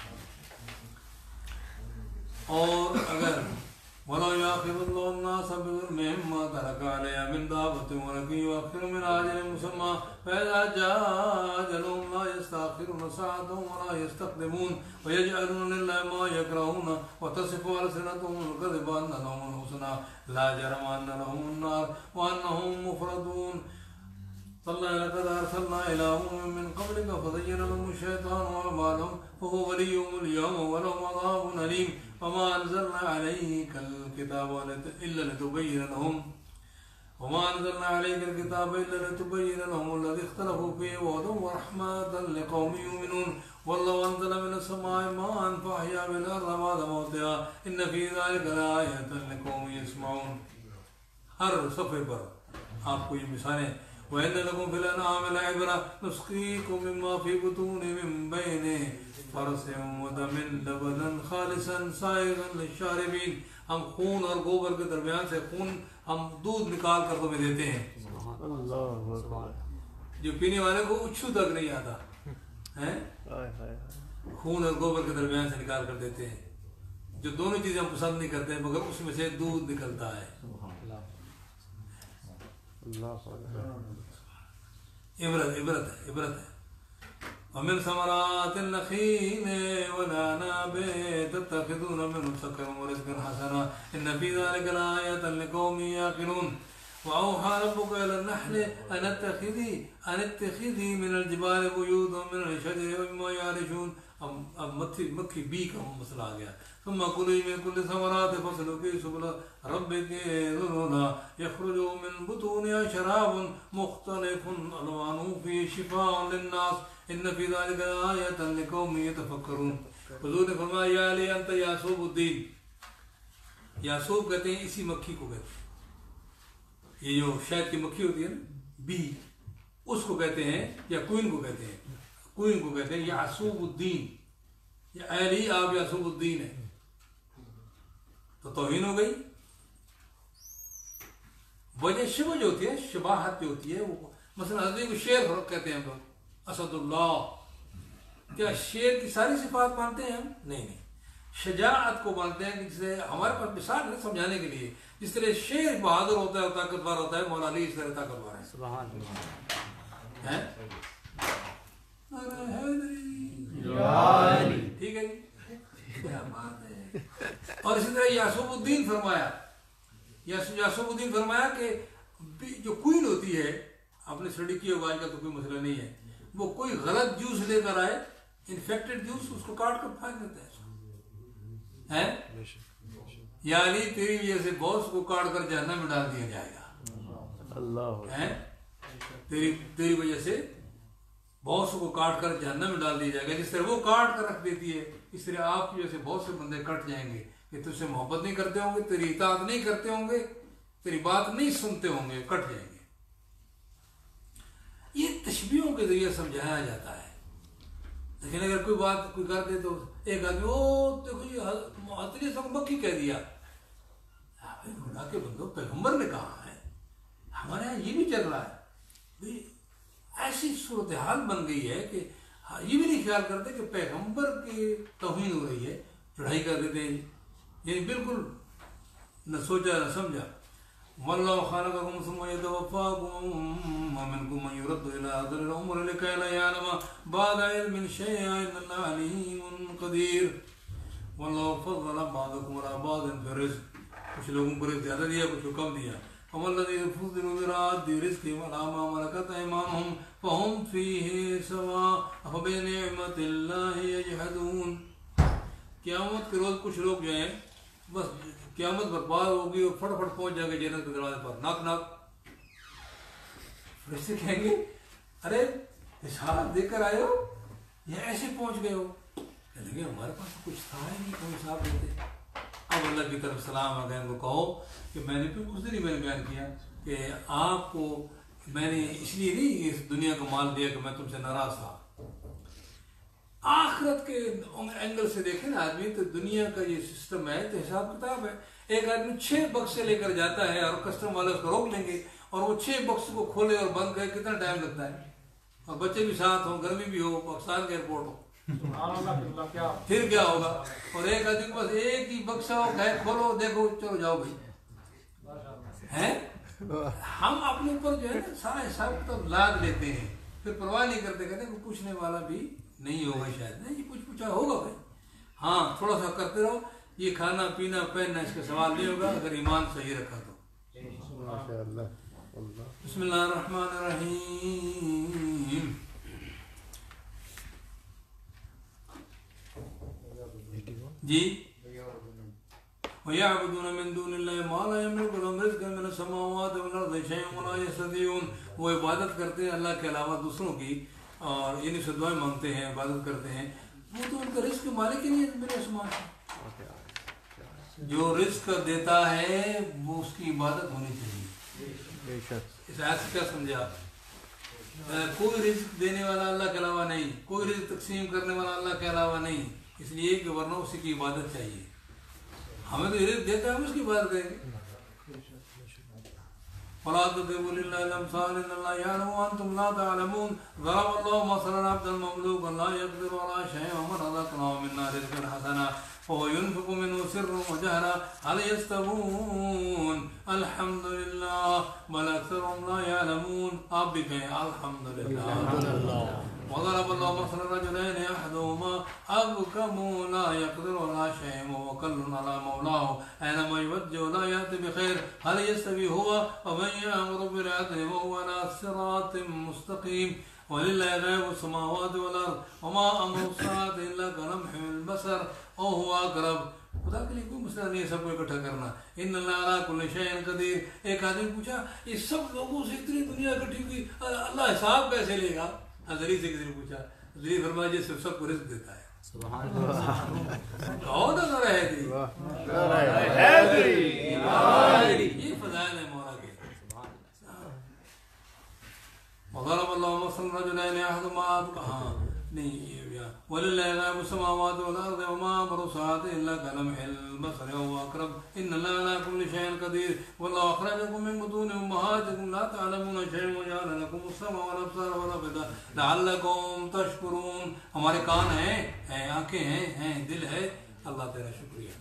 اور اگر وَلَوْ يَأْخِذُ اللَّهُ النَّاسَ بِظُلْمِهِم مَّا تَرَكَ عَلَيْهَا مِن دَابَّةٍ وَلَكِن يُؤَخِّرُهُم مِّنْ أَجَلٍ مُّسَمًّى فَإِذَا جَاءَ أَجَلُهُمْ لَا يَسْتَأْخِرُونَ سَاعَةً وَلَا يَسْتَقْدِمُونَ. وَيَجْعَلُونَ لِلَّهِ مَا يَكْرَهُونَ وَتَصِفُ أَلْسِنَتُهُمُ الْكَذِبَ أَنَّ لَهُمُ الْحُسْنَىٰ لَا جَرَمَ أَنَّ لَهُمُ النَّارَ وَأَنَّهُم مُّفْرَطُونَ. تَاللَّهِ لَقَدْ أَرْسَلْنَا إِلَىٰ أُمَمٍ مِّن قَبْلِكَ فَزَيَّنَ لَهُمُ الشَّيْطَانُ أَعْمَالَهُمْ فَهُوَ وَلِيُّهُمُ الْيَوْمَ وَلَهُمْ عَذَابٌ أَلِيمٌ. وَمَا أَنزَلْنَا عَلَيْكَ الْكِتَابَ إِلَّا لِتُبَيِّنَ لَهُمْ وَمَا أَنزَلْنَا عَلَيْكَ الْكِتَابَ إِلَّا لِتُبَيِّنَ لَهُمُ الَّذِي اخْتَلَفُوا فِيهِ وَهُدًى وَرَحْمَةً لِقَوْمٍ يُؤْمِنُونَ. وَاللَّهُ أَنزَلَ مِنَ السَّمَاءِ مَاءً فَأَحْيَا بِهِ الْأَرْضَ بَعْدَ مَوْتِهَا إِنَّ فِي ذَلِكَ لَآيَةً لِقَوْمٍ يَسْمَعُونَ. ہر صفحے پر آپ کو یہ مثالیں. وَإِنَّ لَكُمْ فِي الْأَنْعَامِ لَعِبْرَةً نُسْقِيكُم مِّمَّا فِي بُطُونِهِ مِن بَيْنِ فَرْثٍ وَدَمٍ لَبَنًا خَالِصًا سَائِغًا لِلشَّارِبِينَ. ہم خون اور گوبر کے درمیان سے خون ہم دودھ نکال کر تمہیں دیتے ہیں، جو پینے والے کو اچھو تک نہیں آتا ہے. خون اور گوبر کے درمیان سے نکال کر دیتے ہیں، جو دونوں چیزیں ہم پسند نہیں کرتے ہیں مگر اس میں سے دودھ نکلتا ہے. عبرت عبرت ہے عبرت ہے. ومن ثمرات النخيل والأعناب تتخذون منه سكرا ورزقا حسنا إن في ذلك لآية لقوم يعقلون. وأوحى ربك إلى النحل أن اتخذي أن اتخذي من الجبال بيوتا من الشجر ومما يعرشون اب اب مکھی مکھی بی کا مسئلہ آ گیا. ثم كلوا من كل الثمرات فاسلكوا سبل ربك ذللا يخرج من بطونها شراب مختلف ألوانه فيه شفاء للناس إن في ذلك آية لقوم يتفكرون. حضور نے فرمایا یا علی انت یاسوب الدین. یاسوب کہتے ہیں اسی مکھی کو کہتے ہیں, یہ جو شہد کی مکھی ہوتی ہے نا بی, اس کو کہتے ہیں, یا کوئن کو کہتے ہیں, کوئن کو کہتے ہیں یاسوب الدین. یا علی آپ یاسوب الدین ہیں تو توہین ہو گئی. وجہ شبہ جو ہوتی ہے, شباہت جو ہوتی ہے, وہ مثلا حضرت کو شیر کہتے ہیں ہم لوگ, اسد اللہ, کیا شیر کی ساری صفات مانتے ہیں ہم؟ نہیں نہیں. شجاعت کو مانتے ہیں, جس سے ہمارے پاس مثال ہے سمجھانے کے لیے. جس طرح شیر بہادر ہوتا ہے اور طاقتور ہوتا ہے, مولا علی اس طرح طاقتور ہے. سبحان اللہ. ٹھیک ہے جی, کیا بات ہے. اور اسی طرح یاسوب الدین فرمایا, یاسوب الدین فرمایا کہ جو کوئن ہوتی ہے, آپ نے اسٹڈی کیا ہوگا, آج کا تو کوئی مسئلہ نہیں ہے, وہ کوئی غلط جوس لے کر آئے, انفیکٹڈ جوس, اس کو کاٹ کر پھینک دیتا ہے. یعنی تیری وجہ سے باس کو کاٹ کر جہنم میں ڈال دیا جائے گا. اللہ, تیری تیری وجہ سے باس کو کاٹ کر جہنم میں ڈال دیا جائے گا. جس طرح وہ کاٹ کر رکھ دیتی ہے, اس طرح آپ کی وجہ سے بہت سے بندے کٹ جائیں گے کہ تجھ سے محبت نہیں کرتے ہوں گے, تیری اطاعت نہیں کرتے ہوں گے, تیری بات نہیں سنتے ہوں گے, کٹ جائیں گے. یہ تشبیہوں کے ذریعے سمجھایا جاتا ہے. لیکن اگر کوئی بات کوئی کر دے تو ایک آدمی او تو کوئی اتنی سب مکھی کہہ دیا. خدا کے بندو, پیغمبر نے کہا ہے, ہمارے یہاں یہ بھی چل رہا ہے. ایسی صورتحال بن گئی ہے کہ یہ بھی نہیں خیال کرتے کہ پیغمبر کی توہین ہو رہی ہے, چڑھائی کر دیتے ہیں. یعنی بالکل نہ سوچا نہ سمجھا. واللہ خلقکم ثم یتوفاکم ومنکم من یرد الی ارذل العمر لکی لا یعلم بعد علم شیئا ان اللہ علیم قدیر. واللہ فضل بعضکم علی بعض فی الرزق, کچھ لوگوں کو رزق زیادہ دیا, کچھ کو کم دیا. وَمَا الَّذِينَ فُضِّلُوا بِرَادِّ رِزْقِهِمْ عَلَىٰ مَا مَلَكَتْ أَيْمَانُهُمْ فَهُمْ فِيهِ سَوَاءٌ أَفَبِنِعْمَةِ اللَّهِ يَجْحَدُونَ. قیامت کے روز کچھ لوگ جو ہیں بس قیامت برپا ہوگی اور فٹ فٹ پہنچ جائیں گے جنت کے دروازے پر, ناک ناک. فرشتے کہیں گے ارے حساب دے کر آئے ہو, یہ ایسے پہنچ گئے ہو. کہیں گے ہمارے پاس کچھ تھا ہی نہیں, کون حساب دیتے. اب اللہ کی طرف سلام آ گئے, ان کو کہو کہ میں نے پھر اس دن ہی میں نے بیان کیا کہ آپ کو میں نے اس لیے نہیں اس دنیا کا مال دیا کہ میں تم سے ناراض تھا. آخرت کے اینگل سے دیکھیں نا آدمی, تو دنیا کا یہ سسٹم ہے تو حساب کتاب ہے. ایک آدمی چھ بکس سے لے کر جاتا ہے اور کسٹم والے اس کو روک لیں گے, اور وہ چھ بکس کو کھولے اور بند کرے, کتنا ٹائم لگتا ہے. اور بچے بھی ساتھ ہوں, گرمی بھی ہو, پاکستان کا ایئرپورٹ ہو, پھر کیا ہوگا. اور ایک آدمی کے پاس ایک ہی بکسا ہو, گئے کھولو دیکھو چلو جاؤ بھائی. ہیں ہم اپنے اوپر جو ہے نا سارا حساب کتاب لاد لیتے ہیں, پھر پرواہ نہیں کرتے, کہتے ہیں کہ پوچھنے والا بھی نہیں ہوگا شاید. نہیں, یہ کچھ پوچھا ہوگا بھائی, ہاں تھوڑا سا کرتے رہو. یہ کھانا پینا پہننا اس کا سوال نہیں ہوگا اگر ایمان صحیح رکھا تو. بسم اللہ الرحمن الرحیم. جی وَيَعْبُدُونَ مِن دُونِ اللَّهِ مَا لَا يَمْلِكُ لَهُمْ رِزْقًا مِنَ السَّمَاوَاتِ وَالْأَرْضِ شَيْءٌ وَلَا يَسْتَطِيعُونَ. وہ عبادت کرتے ہیں اللہ کے علاوہ دوسروں کی, اور یعنی سے دعائیں مانگتے ہیں, عبادت کرتے ہیں. وہ تو ان کا رزق کے مالک ہی نہیں ہے میرے آسمان سے. جو رزق دیتا ہے وہ اس کی عبادت ہونی چاہیے. اس آیت سے کیا سمجھا؟ کوئی رزق دینے والا اللہ کے علاوہ نہیں, کوئی رزق تقسیم کرنے والا اللہ کے علاوہ نہیں, اس لیے کہ ورنہ اسی کی عبادت چاہیے. ہمیں تو رزق دیتا ہے, ہم اس کی عبادت کریں گے. وَلَا تَضْرِبُوا لِلَّهِ الْأَمْثَالَ إِنَّ اللَّهَ يَعْلَمُ وَأَنْتُمْ لَا تَعْلَمُونَ. ضَرَبَ اللَّهُ مَثَلًا عَبْدًا مَّمْلُوكًا لَا يَقْدِرُ عَلَىٰ شَيْءٍ وَمَنْ رَزَقْنَاهُ مِنَّا رِزْقًا حَسَنًا فَهُوَ يُنْفِقُ مِنْهُ سِرًّا وَجَهْرًا هَلْ يَسْتَوُونَ الْحَمْدُ لِلَّهِ بَلْ أَكْثَرُهُمْ لَا يَعْلَمُونَ. آپ بھی کہیں الحمد للہ. وضرب الله مثلا رجلين احدهما ابكم لا يقدر على شيء وهو كل على مولاه اينما يوجه لا ياتي بخير هل يستوي هو ومن يامر بالعدل وهو على صراط مستقيم. وللہ غیب السماوات والارض وما امر الساعۃ الا كلمح البصر او هو اقرب. خدا کے لیے کوئی مسئلہ نہیں ہے سب کو اکٹھا کرنا. ان اللہ علی کل شیء قدیر. ایک آدمی پوچھا اس سب لوگوں سے اتنی دنیا اکٹھی ہوئی اللہ حساب کیسے لے گا؟ حضری سے کسی نے پوچھا. حضری فرمایا جس سے سب کو رزق دیتا ہے. سبحان اللہ. اور نظر ہے جی یہ فضائل ہے مولا کے. وضرب اللہ مثلا رجلین احدهما کہاں نہیں وللہ غیب السماوات والارض وما امر الساعۃ الا كلمح البصر وهو اقرب ان اللہ علی کل شیء قدیر واللہ اخرجکم من بطون امہاتکم لا تعلمون شیئا وجعل لکم السمع والابصار والافئدہ لعلکم تشکرون. ہمارے کان ہیں ہیں آنکھیں ہیں ہیں دل ہے. اللہ تیرا شکریہ.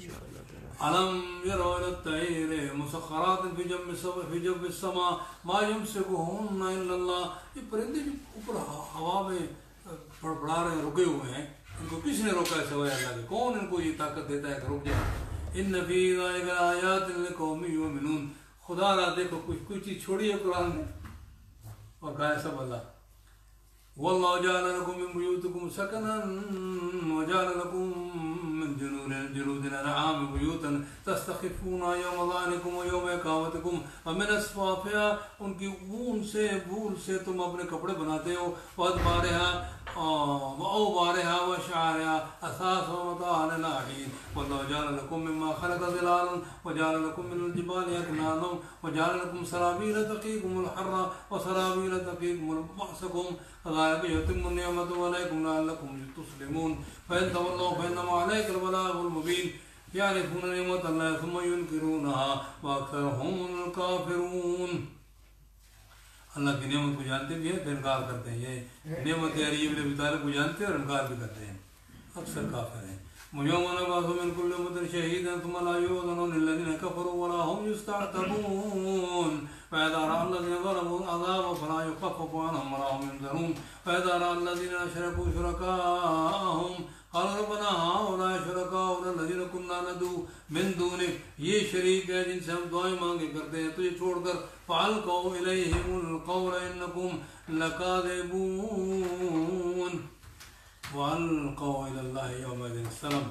علم يروا الى الطير مسخرات في جو في جو السماء ما يمسكهن الا الله. یہ پرندے جو اوپر ہوا میں بڑبڑا رہے ہیں رکے ہوئے ہیں ان کو کس نے روکا ہے سوائے اللہ کے؟ کون ان کو یہ طاقت دیتا ہے کہ رک جائے؟ ان فی ذلک آیات لقوم یؤمنون. خدا را دیکھو کچھ کچھ چیز چھوڑی ہے قرآن نے اور کہا ہے سب اللہ. واللہ جعل لکم من بیوتکم سکنا وجعل لکم من جلود الانعام بیوتا تستخفون یوم ظعنکم ویوم اقامتکم ومن اصفافها. ان کی اون سے بھول سے تم اپنے کپڑے بناتے ہو. وادبارها وأوبارها وشعرها أثاثا ومتاعا إلى حين. والله جعل لكم مما خلق ظلالا وجعل لكم من الجبال أكنانا وجعل لكم سرابيل تقيكم الحر وسرابيل تقيكم بأسكم كذلك يتم النعمة عليكم لعلكم تسلمون. فإن تولوا فإنما عليك البلاغ المبين. يعرفون نعمة الله ثم ينكرونها وأكثرهم الكافرون. اللہ کی نعمت کو جانتے بھی ہیں پھر انکار کرتے ہیں. یہ نعمت علی ابن ابی طالب کو جانتے ہیں اور انکار بھی کرتے ہیں. اکثر کافر ہیں. وَيَوْمَ نَبْعَثُ مِنْ كُلِّ أُمَّةٍ شَهِيدًا ثُمَّ لَا يُؤْذَنُ لِلَّذِينَ كَفَرُوا وَلَا هُمْ يُسْتَعْتَبُونَ. فَإِذَا رَأَى الَّذِينَ ظَلَمُوا الْعَذَابَ فَلَا يُخَفَّفُ عَنْهُمْ وَلَا هُمْ يُنذَرُونَ. فَإِذَا رَأَى الَّذِينَ أَشْرَكُوا شُرَكَاءَهُمْ قالوا ربنا هؤلاء شركاؤنا الذين كنا ندعو من دونك. یہ شریک ہے جن سے ہم دعائیں مانگے کرتے ہیں تجھے چھوڑ کر. فَأَلْقَوْا إِلَيْهِمُ الْقَوْلَ إِنَّكُمْ لَكَاذِبُونَ. وَأَلْقَوْا إِلَى اللَّهِ يَوْمَئِذٍ السَّلَامَ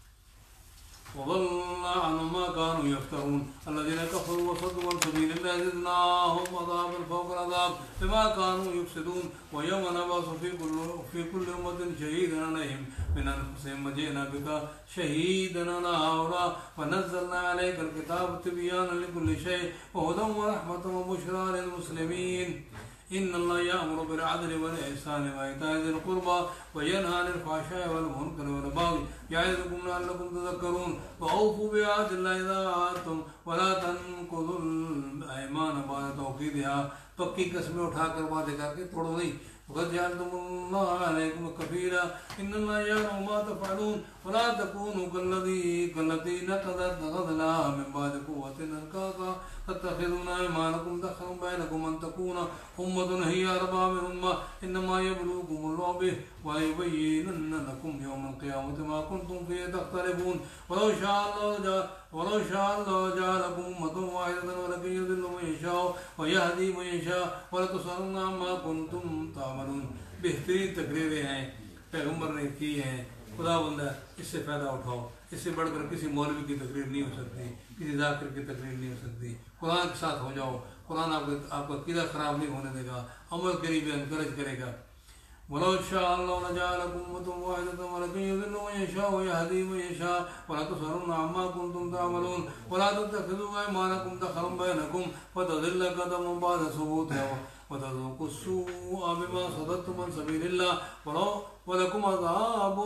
وَضَلَّ عَنْهُمْ مَا كَانُوا يَفْتَرُونَ. الَّذِينَ كَفَرُوا وَصَدُّوا عَنْ سَبِيلِ اللَّهِ زِدْنَاهُمْ عَذَابًا فَوْقَ الْعَذَابِ بِمَا كَانُوا يُفْسِدُونَ. وَيَوْمَ نَبْعَثُ فِي كُلِّ فِي كُلِّ أُمَّةٍ شَهِيدًا عَلَيْهِمْ مِنْ أَنفُسِهِمْ وَجِئْنَا بِكَ شَهِيدًا عَلَى هَؤُلَاءِ وَنَزَّلْنَا عَلَيْكَ الْكِتَابَ تِبْيَانًا لِكُلِّ شَيْءٍ وَهُدًى وَرَحْمَةً وَبُشْرَى لِلْمُسْلِمِينَ. إن الله يأمر بالعدل والإحسان وإيتاء ذي القربى وينهى عن الفحشاء والمنكر والبغي يعظكم لعلكم تذكرون. وأوفوا بعهد الله إذا عاهدتم ولا تنقضوا الأيمان بعد توكيدها. پکی قسمیں اٹھا کر وعدے کر کے توڑو نہیں. وقد جعلتم الله عليكم كفيلا إن الله يعلم ما تفعلون ولا تكونوا كالذي كالتي نقضت غزلها من بعد قوة أنكاثا تتخذون أيمانكم دخلا بينكم أن تكون أمة هي أربى من أمة إنما يبلوكم الله به ويبينن لكم يوم القيامة ما كنتم فيه تختلفون. ولو شاء الله ولو شاء الله جعلكم أمة واحدة ولكن يضل من يشاء ويهدي من يشاء ولتسألن عما كنتم تعملون. بہترین تقریریں ہیں پیغمبر نے کی ہیں. خدا بندہ اس سے فائدہ اٹھاؤ. اس سے بڑھ کر کسی مولوی کی تقریر نہیں ہو سکتی, کسی ذاکر کی تقریر نہیں ہو سکتی. قرآن کے ساتھ ہو جاؤ. قرآن آپ آپ کا عقیدہ خراب نہیں ہونے دے گا, عمل کے لیے انکریج کرے گا. ولو شاء الله لجعلكم أمة واحدة ولكن يضل من يشاء ويهدي من يشاء ولتسألن عما كنتم تعملون. ولا تتخذوا أيمانكم دخلا بينكم فتضل قدم بعد ثبوتها وتذوقوا السوء بما صددتم عن سبيل الله ولكم عذاب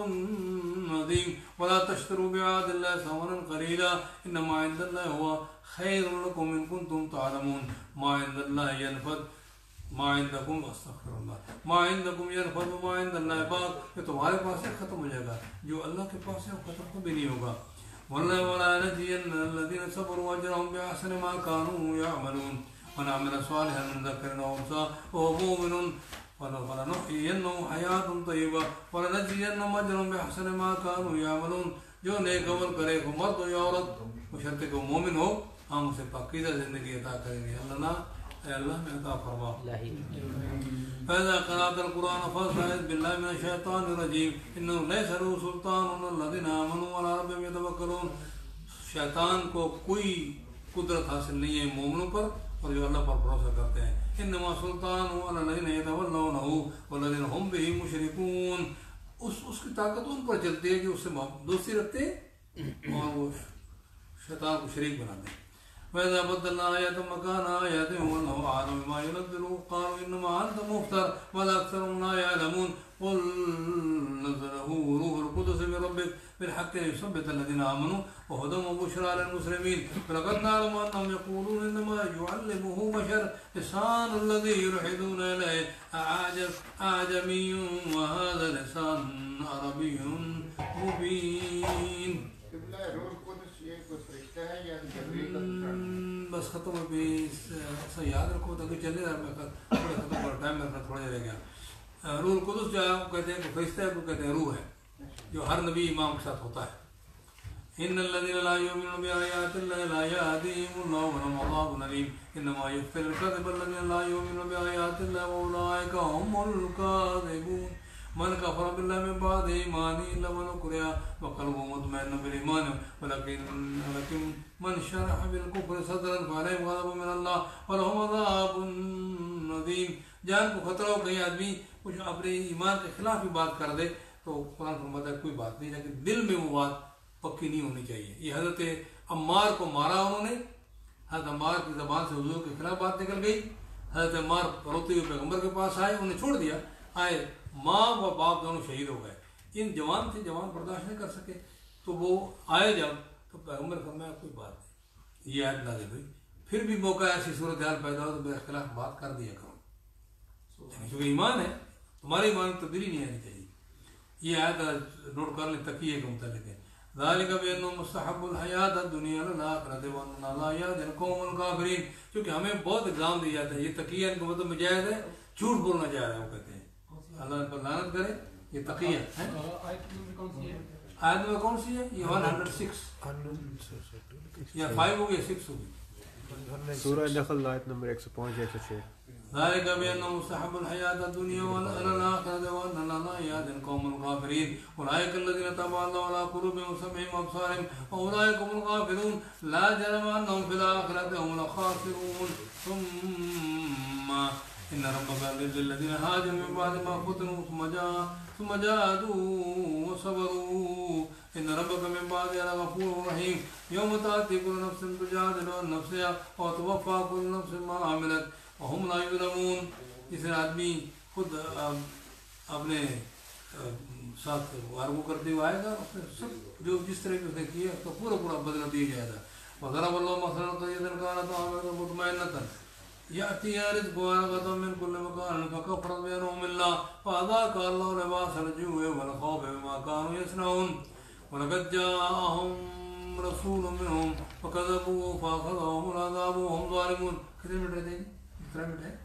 عظيم. ولا تشتروا بعهد الله ثمنا قليلا إنما عند الله هو خير لكم إن كنتم تعلمون. ما عند الله ينفد ما عندكم استغفر اللہ ما عندكم ينفد ما عند اللہ باق. کہ تمہارے پاس ہے ختم ہو جائے گا, جو اللہ کے پاس ہے وہ ختم کبھی نہیں ہوگا. والله ولا نجزين الذين صبروا أجرهم بأحسن ما كانوا يعملون. من عمل صالحا من ذكر أو أنثى وهو مؤمن فلنحيينه حياة طيبة ولنجزينهم أجرهم بأحسن ما كانوا يعملون. جو نیک عمل کرے وہ مرد ہو یا عورت بشرط کہ وہ مومن ہو, ہم اسے پاکیزہ زندگی عطا کریں گے. اللہ اے اللہ میں عطا فرما. فإذا قرأت القرآن فاستعذ بالله من الشيطان الرجيم إنه ليس له سلطان على الذين آمنوا وعلى ربهم يتوكلون. شیطان کو کوئی قدرت حاصل نہیں ہے مومنوں پر اور جو اللہ پر بھروسہ کرتے ہیں. انما سلطانه على الذين يتولونه والذين هم به مشركون. اس اس کی طاقت ان پر چلتی ہے کہ اس سے دوستی رکھتے ہیں اور وہ شیطان کو شریک بناتے ہیں. وَإِذَا بَدَّلْنَا آيَاتًا مَكَانَ آيَاتِهِمْ وَاللَّهُ أَعْلَمُ بِمَا يُنَزِّلُ قَالُوا إِنَّمَا أَنْتَ مُفْتَرٍ بَلْ أَكْثَرُهُمْ لَا يَعْلَمُونَ قُلْ نَزَّلَهُ رُوحُ الْقُدُسِ مِنْ رَبِّكَ بِالْحَقِّ لِيُثَبِّتَ الَّذِينَ آمَنُوا وَهُدًى وَبُشْرَى لِلْمُسْلِمِينَ وَلَقَدْ نَعْلَمُ أَنَّهُمْ يَقُولُونَ إِنَّمَا يُعَلِّمُهُ بَشَرٌ لِسَانُ الَّذِي يُلْحِدُونَ إِلَيْهِ أَعْجَمِيٌّ وَهَذَا لِسَانٌ عَرَبِيٌّ مُبِينٌ. بس ختم ہو بھی ایسا یاد رکھو تاکہ چلے رہا. میں تھوڑا ختم کر ٹائم میرا تھوڑا رہ گیا. روح القدس جو ہے وہ کہتے ہیں کہ فرشتہ ہے، وہ کہتے ہیں روح ہے جو ہر نبی امام کے ساتھ ہوتا ہے. ان الذين لا يؤمنون بآيات الله لا يهديهم الله ولهم عذاب أليم انما يفتري الكذب الذين لا يؤمنون بآيات الله واولئك هم الكاذبون. من كفر بالله من بعد إيمانه إلا من أكره وقلبه مطمئن بالإيمان ولكن ولكن من شرح بالكفر صدرا فعليهم غضب من الله ولهم عذاب عظيم. جان کو خطرہ ہو کہیں آدمی کچھ اپنے ایمان کے خلاف بھی بات کر دے تو قرآن فرماتا ہے کوئی بات نہیں، لیکن دل میں وہ بات پکی نہیں ہونی چاہیے. یہ حضرت عمار کو مارا انہوں نے، حضرت عمار کی زبان سے حضور کے خلاف بات نکل گئی. حضرت عمار روتے ہوئے پیغمبر کے پاس آئے، انہیں چھوڑ دیا. آئے ماں و باپ دونوں شہید ہو گئے. ان جوان تھے، جوان برداشت نہیں کر سکے تو وہ آئے جب تو پیغمبر فرمایا کوئی بات نہیں، یہ آیت نازل ہوئی. پھر بھی موقع ایسی صورتحال پیدا ہو تو میرے خلاف بات کر دیا کرو، کیونکہ ایمان ہے، تمہارے ایمان میں تبدیلی نہیں آنی چاہیے. یہ آیت نوٹ کر لیں تقیہ کے متعلق ہے. ذالک بأنہ مستحب الحیات الدنیا علی الآخرۃ وأن لا یہدی القوم الکافرین. کیونکہ ہمیں بہت اگزام دیا جاتا ہے یہ تقیہ ان کو مطلب مجاہد ہے، جھوٹ بولنا جائز ہے. وہ کہتے ہیں اللہ ان پر لعنت کرے. یہ تقیہ ہے. آیت نمبر کون سی ہے؟ یہ ون ہنڈریڈ سکس یا فائیو ہوگی یا سکس ہوگی. سورہ نحل آیت نمبر ایک سو پانچ ایک سو چھ. ذلك بأنه مستحب الحياة الدنيا والآخرة وأن لا يهدي القوم الكافرين. أولئك الذين طبع الله على قلوبهم وسمعهم وأبصارهم وأولئك هم الغافلون. لا جرم أنهم في الآخرة هم الخاسرون. ثم إن ربك للذين هاجروا من بعد ما فتنوا ثم جاء ثم جاهدوا وصبروا إن ربك من بعدها لغفور رحيم. يوم تأتي كل نفس تجادل عن نفسها وتوفى كل نفس ما عملت وهم لا يظلمون. جس نے آدمی خود اپنے ساتھ وارگو کرتے ہوئے آئے گا، سب جو جس طرح کی اس نے کیا تو پورا پورا بدلہ دیا جائے گا. وضرب الله مثلا قرية كانت آمنة مطمئنة يأتيها رزقها رغدا من كل مكان فكفرت بأنعم الله فأذاقها الله لباس الجوع والخوف بما كانوا يصنعون. ولقد جاءهم رسول منهم فكذبوه فأخذهم العذاب وهم ظالمون. کتنے منٹ رہتے ہیں؟ کتنا منٹ ہے؟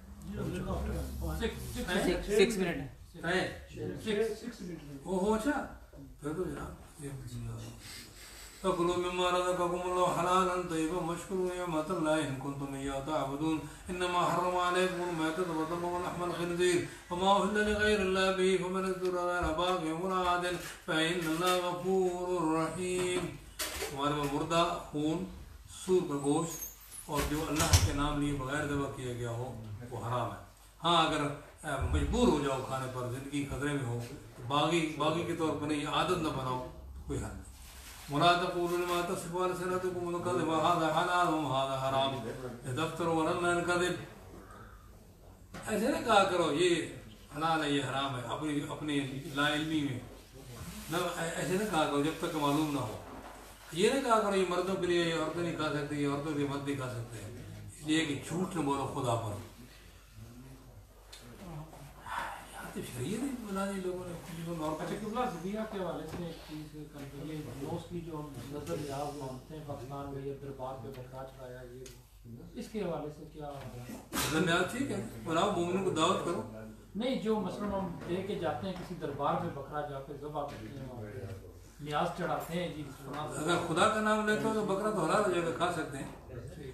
سکس منٹ ہے. اوہ اچھا پھر تو جناب فَكُلُوا مِمَّا رَزَقَكُمُ اللَّهُ حَلَالًا طَيِّبًا وَاشْكُرُوا نِعْمَةَ اللَّهِ إِن كُنتُمْ إِيَّاهُ تَعْبُدُونَ. إِنَّمَا حَرَّمَ عَلَيْكُمُ الْمَيْتَةَ وَالدَّمَ وَلَحْمَ الْخِنزِيرِ وَمَا أُهِلَّ لِغَيْرِ اللَّهِ بِهِ فَمَنِ اضْطُرَّ غَيْرَ بَاغٍ وَلَا عَادٍ فَإِنَّ اللَّهَ غَفُورٌ رَحِيمٌ. ہمارے میں مردہ خون، سور کا گوشت اور جو اللہ کے نام لیے بغیر ذبح کیا گیا ہو وہ حرام ہے. ہاں اگر مجبور ہو جاؤ کھانے پر، زندگی خطرے میں ہو، باغی باغی کے طور پر نہیں، عادت نہ بناؤ، کوئی حل نہیں. ولا تقولوا لما تصف ألسنتكم الكذب هذا حلال وهذا حرام لتفتروا على الله الكذب. ایسے نہ کہا کرو یہ حلال ہے یہ حرام ہے اپنی اپنی لا علمی میں. ایسے نہ کہا کرو جب تک معلوم نہ ہو. یہ نہ کہا کرو یہ مردوں کے لیے، یہ عورتیں نہیں کھا سکتی، یہ عورتوں کے مرد نہیں کھا سکتے. اس لیے کہ جھوٹ نہ بولو خدا پر. شریعت بنا دی لوگوں نے. اچھا قبلہ ذبیحہ کے حوالے سے ایک چیز کر کے دوست کی جو ہم نظر نیاز مانتے ہیں پاکستان میں یہ دربار پہ بکرا چڑھایا، یہ اس کے حوالے سے کیا نظر نیاز ٹھیک ہے، بناؤ مومنوں کو دعوت کرو. نہیں جو مثلاً ہم دے کے جاتے ہیں کسی دربار پہ بکرا جا کے ذبح کرتے ہیں، نیاز چڑھاتے ہیں جی. اگر خدا کا نام لیتے ہو تو بکرا تو حلال ہو جائے گا، کھا سکتے ہیں.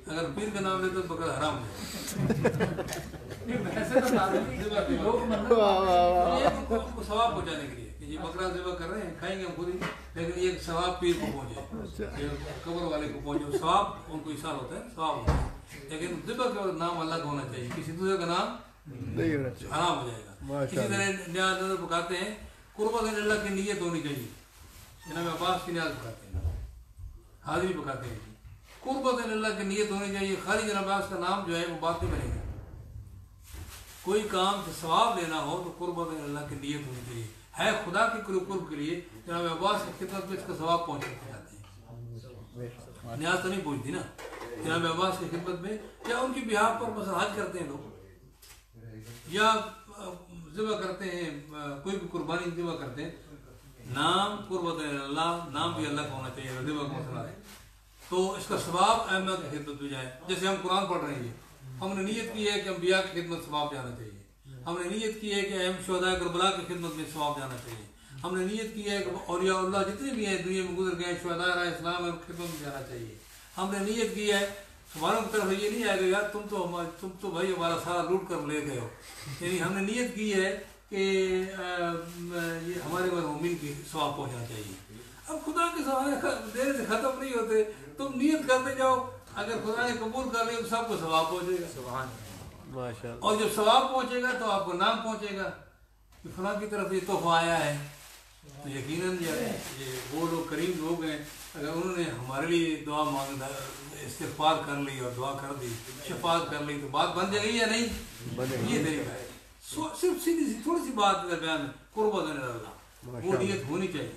اگر پیر کا نام لیتے تو بکرا حرام ہو جائے ویسے تو ذبح کے لوگ بعد مطلب یہ ان کو ان کو ثواب پہنچانے کے لیے کہ یہ بکرا ذبح کر رہے ہیں کھائیں گے ہم خود ہی لیکن یہ ثواب پیر کو پہنچے یہ قبر والے کو پہنچے ثواب ان کو احسان ہوتا ہے ثواب ہوتا ہے لیکن ذبح کے نام اللہ کا ہونا چاہیے کسی دوسرے کا نام نہیں ہونا چاہیے. حرام ہو جائے گا. اسی طرح نیاز نظر پکاتے ہیں قربت اللہ کی نیت ہونی چاہیے. جناب عباس کی نیاز پکاتے ہیں حاضری پکاتے ہیں قربت اللہ کی نیت ہونی چاہیے. خالی جناب عباس کا نام جو ہے وہ بات نہیں بنے گا. کوئی کام سے ثواب لینا ہو تو قربت اللہ کی نیت ہونی چاہیے. ہے خدا کے قرب کے لیے جناب عباس کی خدمت میں اس کا ثواب پہنچ جاتے ہیں. نیاز تو نہیں پہنچتی نا جناب عباس کی خدمت میں یا ان کی بہاف پر مثلا حج کرتے ہیں لوگ یا ذبح کرتے ہیں کوئی بھی قربانی ذبح کرتے ہیں نام قربت اللہ نام بھی اللہ کا ہونا چاہیے. ذبح کا مسئلہ ہے تو اس کا ثواب ائمہ کی خدمت میں جائے. جیسے ہم قرآن پڑھ رہے ہیں ہم نے نیت کی ہے کہ انبیاء کی خدمت ثواب جانا چاہیے. ہم نے نیت کی ہے کہ اہم شہداء کربلا کی خدمت میں ثواب جانا چاہیے. ہم نے نیت کی ہے کہ اولیاء اللہ جتنے بھی ہیں دنیا میں گزر گئے شہداء راہ اسلام کی خدمت میں جانا چاہیے. ہم نے نیت کی ہے ہماروں کی طرف یہ نہیں آئے گا یار تم تو تم تو بھائی ہمارا سارا لوٹ کر لے گئے ہو. یعنی ہم نے نیت کی ہے کہ یہ ہمارے مرحومین کی ثواب پہنچنا چاہیے. اب خدا کے ثواب دیر سے ختم نہیں ہوتے. تم نیت کرتے جاؤ اگر خدا نے قبول کر لیا تو سب کو ثواب پہنچے گا. اور جب ثواب پہنچے گا تو آپ کو نام پہنچے گا کہ فلاں کی طرف یہ تحفہ آیا ہے. تو یقیناً یہ وہ لوگ کریم لوگ ہیں اگر انہوں نے ہمارے لیے دعا مانگ استغفار کر لی اور دعا کر دی شفاعت کر لی تو بات بن جائے گی یا نہیں. یہ طریقہ ہے. صرف سیدھی سی تھوڑی سی بات کا بیان ہے قربت اللہ وہ نیت ہونی چاہیے.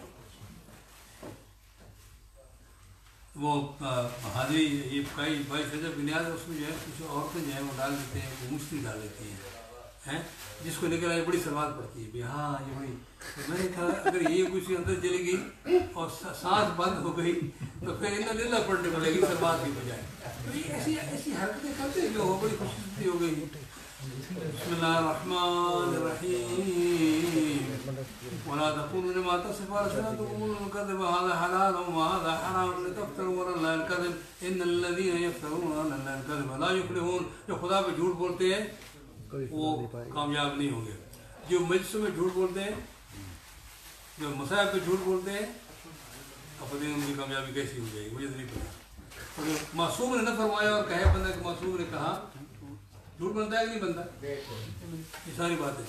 وہ حاضری یہ پکائی بھائی فیضر بنیاد اس میں جو ہے کچھ عورتیں جو ہیں وہ ڈال دیتے ہیں وہ مشکل ڈال دیتی ہیں جس کو نکل آئی بڑی سوال پڑتی ہے بھی ہاں یہ بڑی. میں نے کہا اگر یہ کسی اندر چلی گئی اور سانس بند ہو گئی تو پھر انہیں للہ پڑھنے پڑے گی سلوات کی بجائے. تو یہ ایسی ایسی حرکتیں کرتے جو ہو بڑی خوشی ہو گئی. بسم اللہ الرحمن الرحیم ولا تقولوا لما تصف ألسنتكم الكذب هذا حلال وهذا حرام لتفتروا على الله الكذب ان الذين يفترون على الله الكذب لا يفلحون. جو خدا پہ جھوٹ بولتے ہیں وہ کامیاب نہیں ہوں گے. جو مجلسوں میں جھوٹ بولتے ہیں جو مصائب پہ جھوٹ بولتے ہیں اپنے ان کی کامیابی کیسی ہو جائے گی مجھے نہیں پتا. معصوم نے نہ فرمایا اور کہے بندہ کہ معصوم نے کہا جھوٹ بنتا ہے کہ نہیں بنتا. یہ ساری باتیں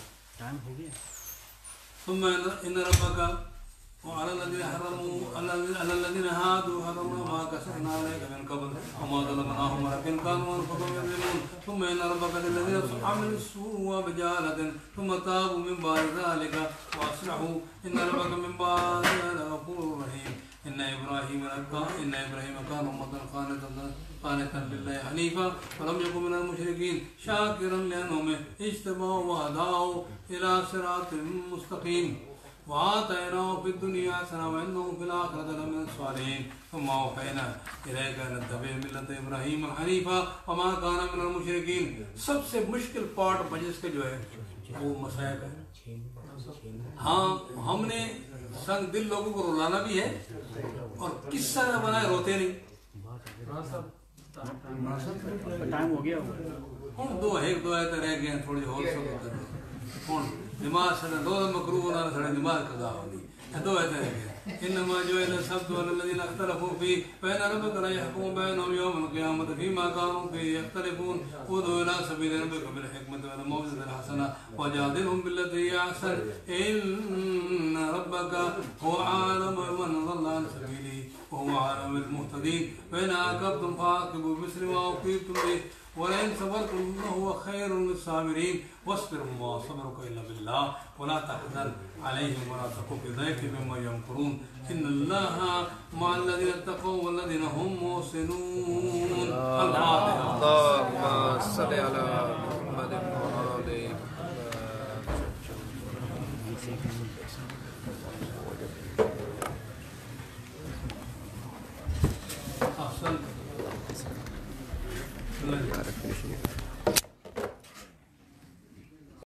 ثم ان ربك وعلى الذين حرموا على الذين هادوا حرمنا ما كسبنا عليك من قبل وما ظلمناهم ولكن كانوا انفسهم يظلمون. ثم ان ربك للذين عملوا السوء بجهالة ثم تابوا من بعد ذلك واصلحوا ان ربك من بعدها لغفور رحيم. ان ابراهيم ان ابراهيم كان امة قانتا لله حنيفا ولم يكن من المشركين شاكرا لانعمه اجتباه وهداه الى صراط مستقيم وآتيناه في الدنيا حسنة وإنه في الآخرة لمن الصالحين. ثم أوحينا إليك أن تتبع ملة إبراهيم حنيفا وما كان من المشركين. سب سے مشکل پارٹ مجلس کا جو ہے وہ مسائل ہے. ہاں ہم نے سنگ دل لوگوں کو رلانا بھی ہے اور قصہ نہ بنائے روتے نہیں. ٹائم ہو گیا ہوں دو ایک دو آیتیں رہ گئے تھوڑی اور سب ہوں نماز سڑے دو مکروہ نہ سڑے نماز قضا ہوگی دو آیتیں رہ گئے. انما جعل السبت على الذين اختلفوا فيه فإن ربك لا يحكم بينهم يوم القيامة فيما كانوا فيه يختلفون. ادع إلى سبيل ربك بالحكمة والموعظة الحسنة وجادلهم بالتي هي أحسن إن ربك هو أعلم بمن ضل عن سبيله وهو أعلم بالمهتدين. فإن عاقبتم فعاقبوا بمثل ما عوقبتم به ولئن صبرتم لهو خير للصابرين. واصبر وما صبرك إلا بالله ولا تحزن عليهم ولا تك في ضيق مما يمكرون إن الله مع الذين اتقوا والذين هم محسنون. الفاتحة. اللهم صل على محمد وعلى أحسنت.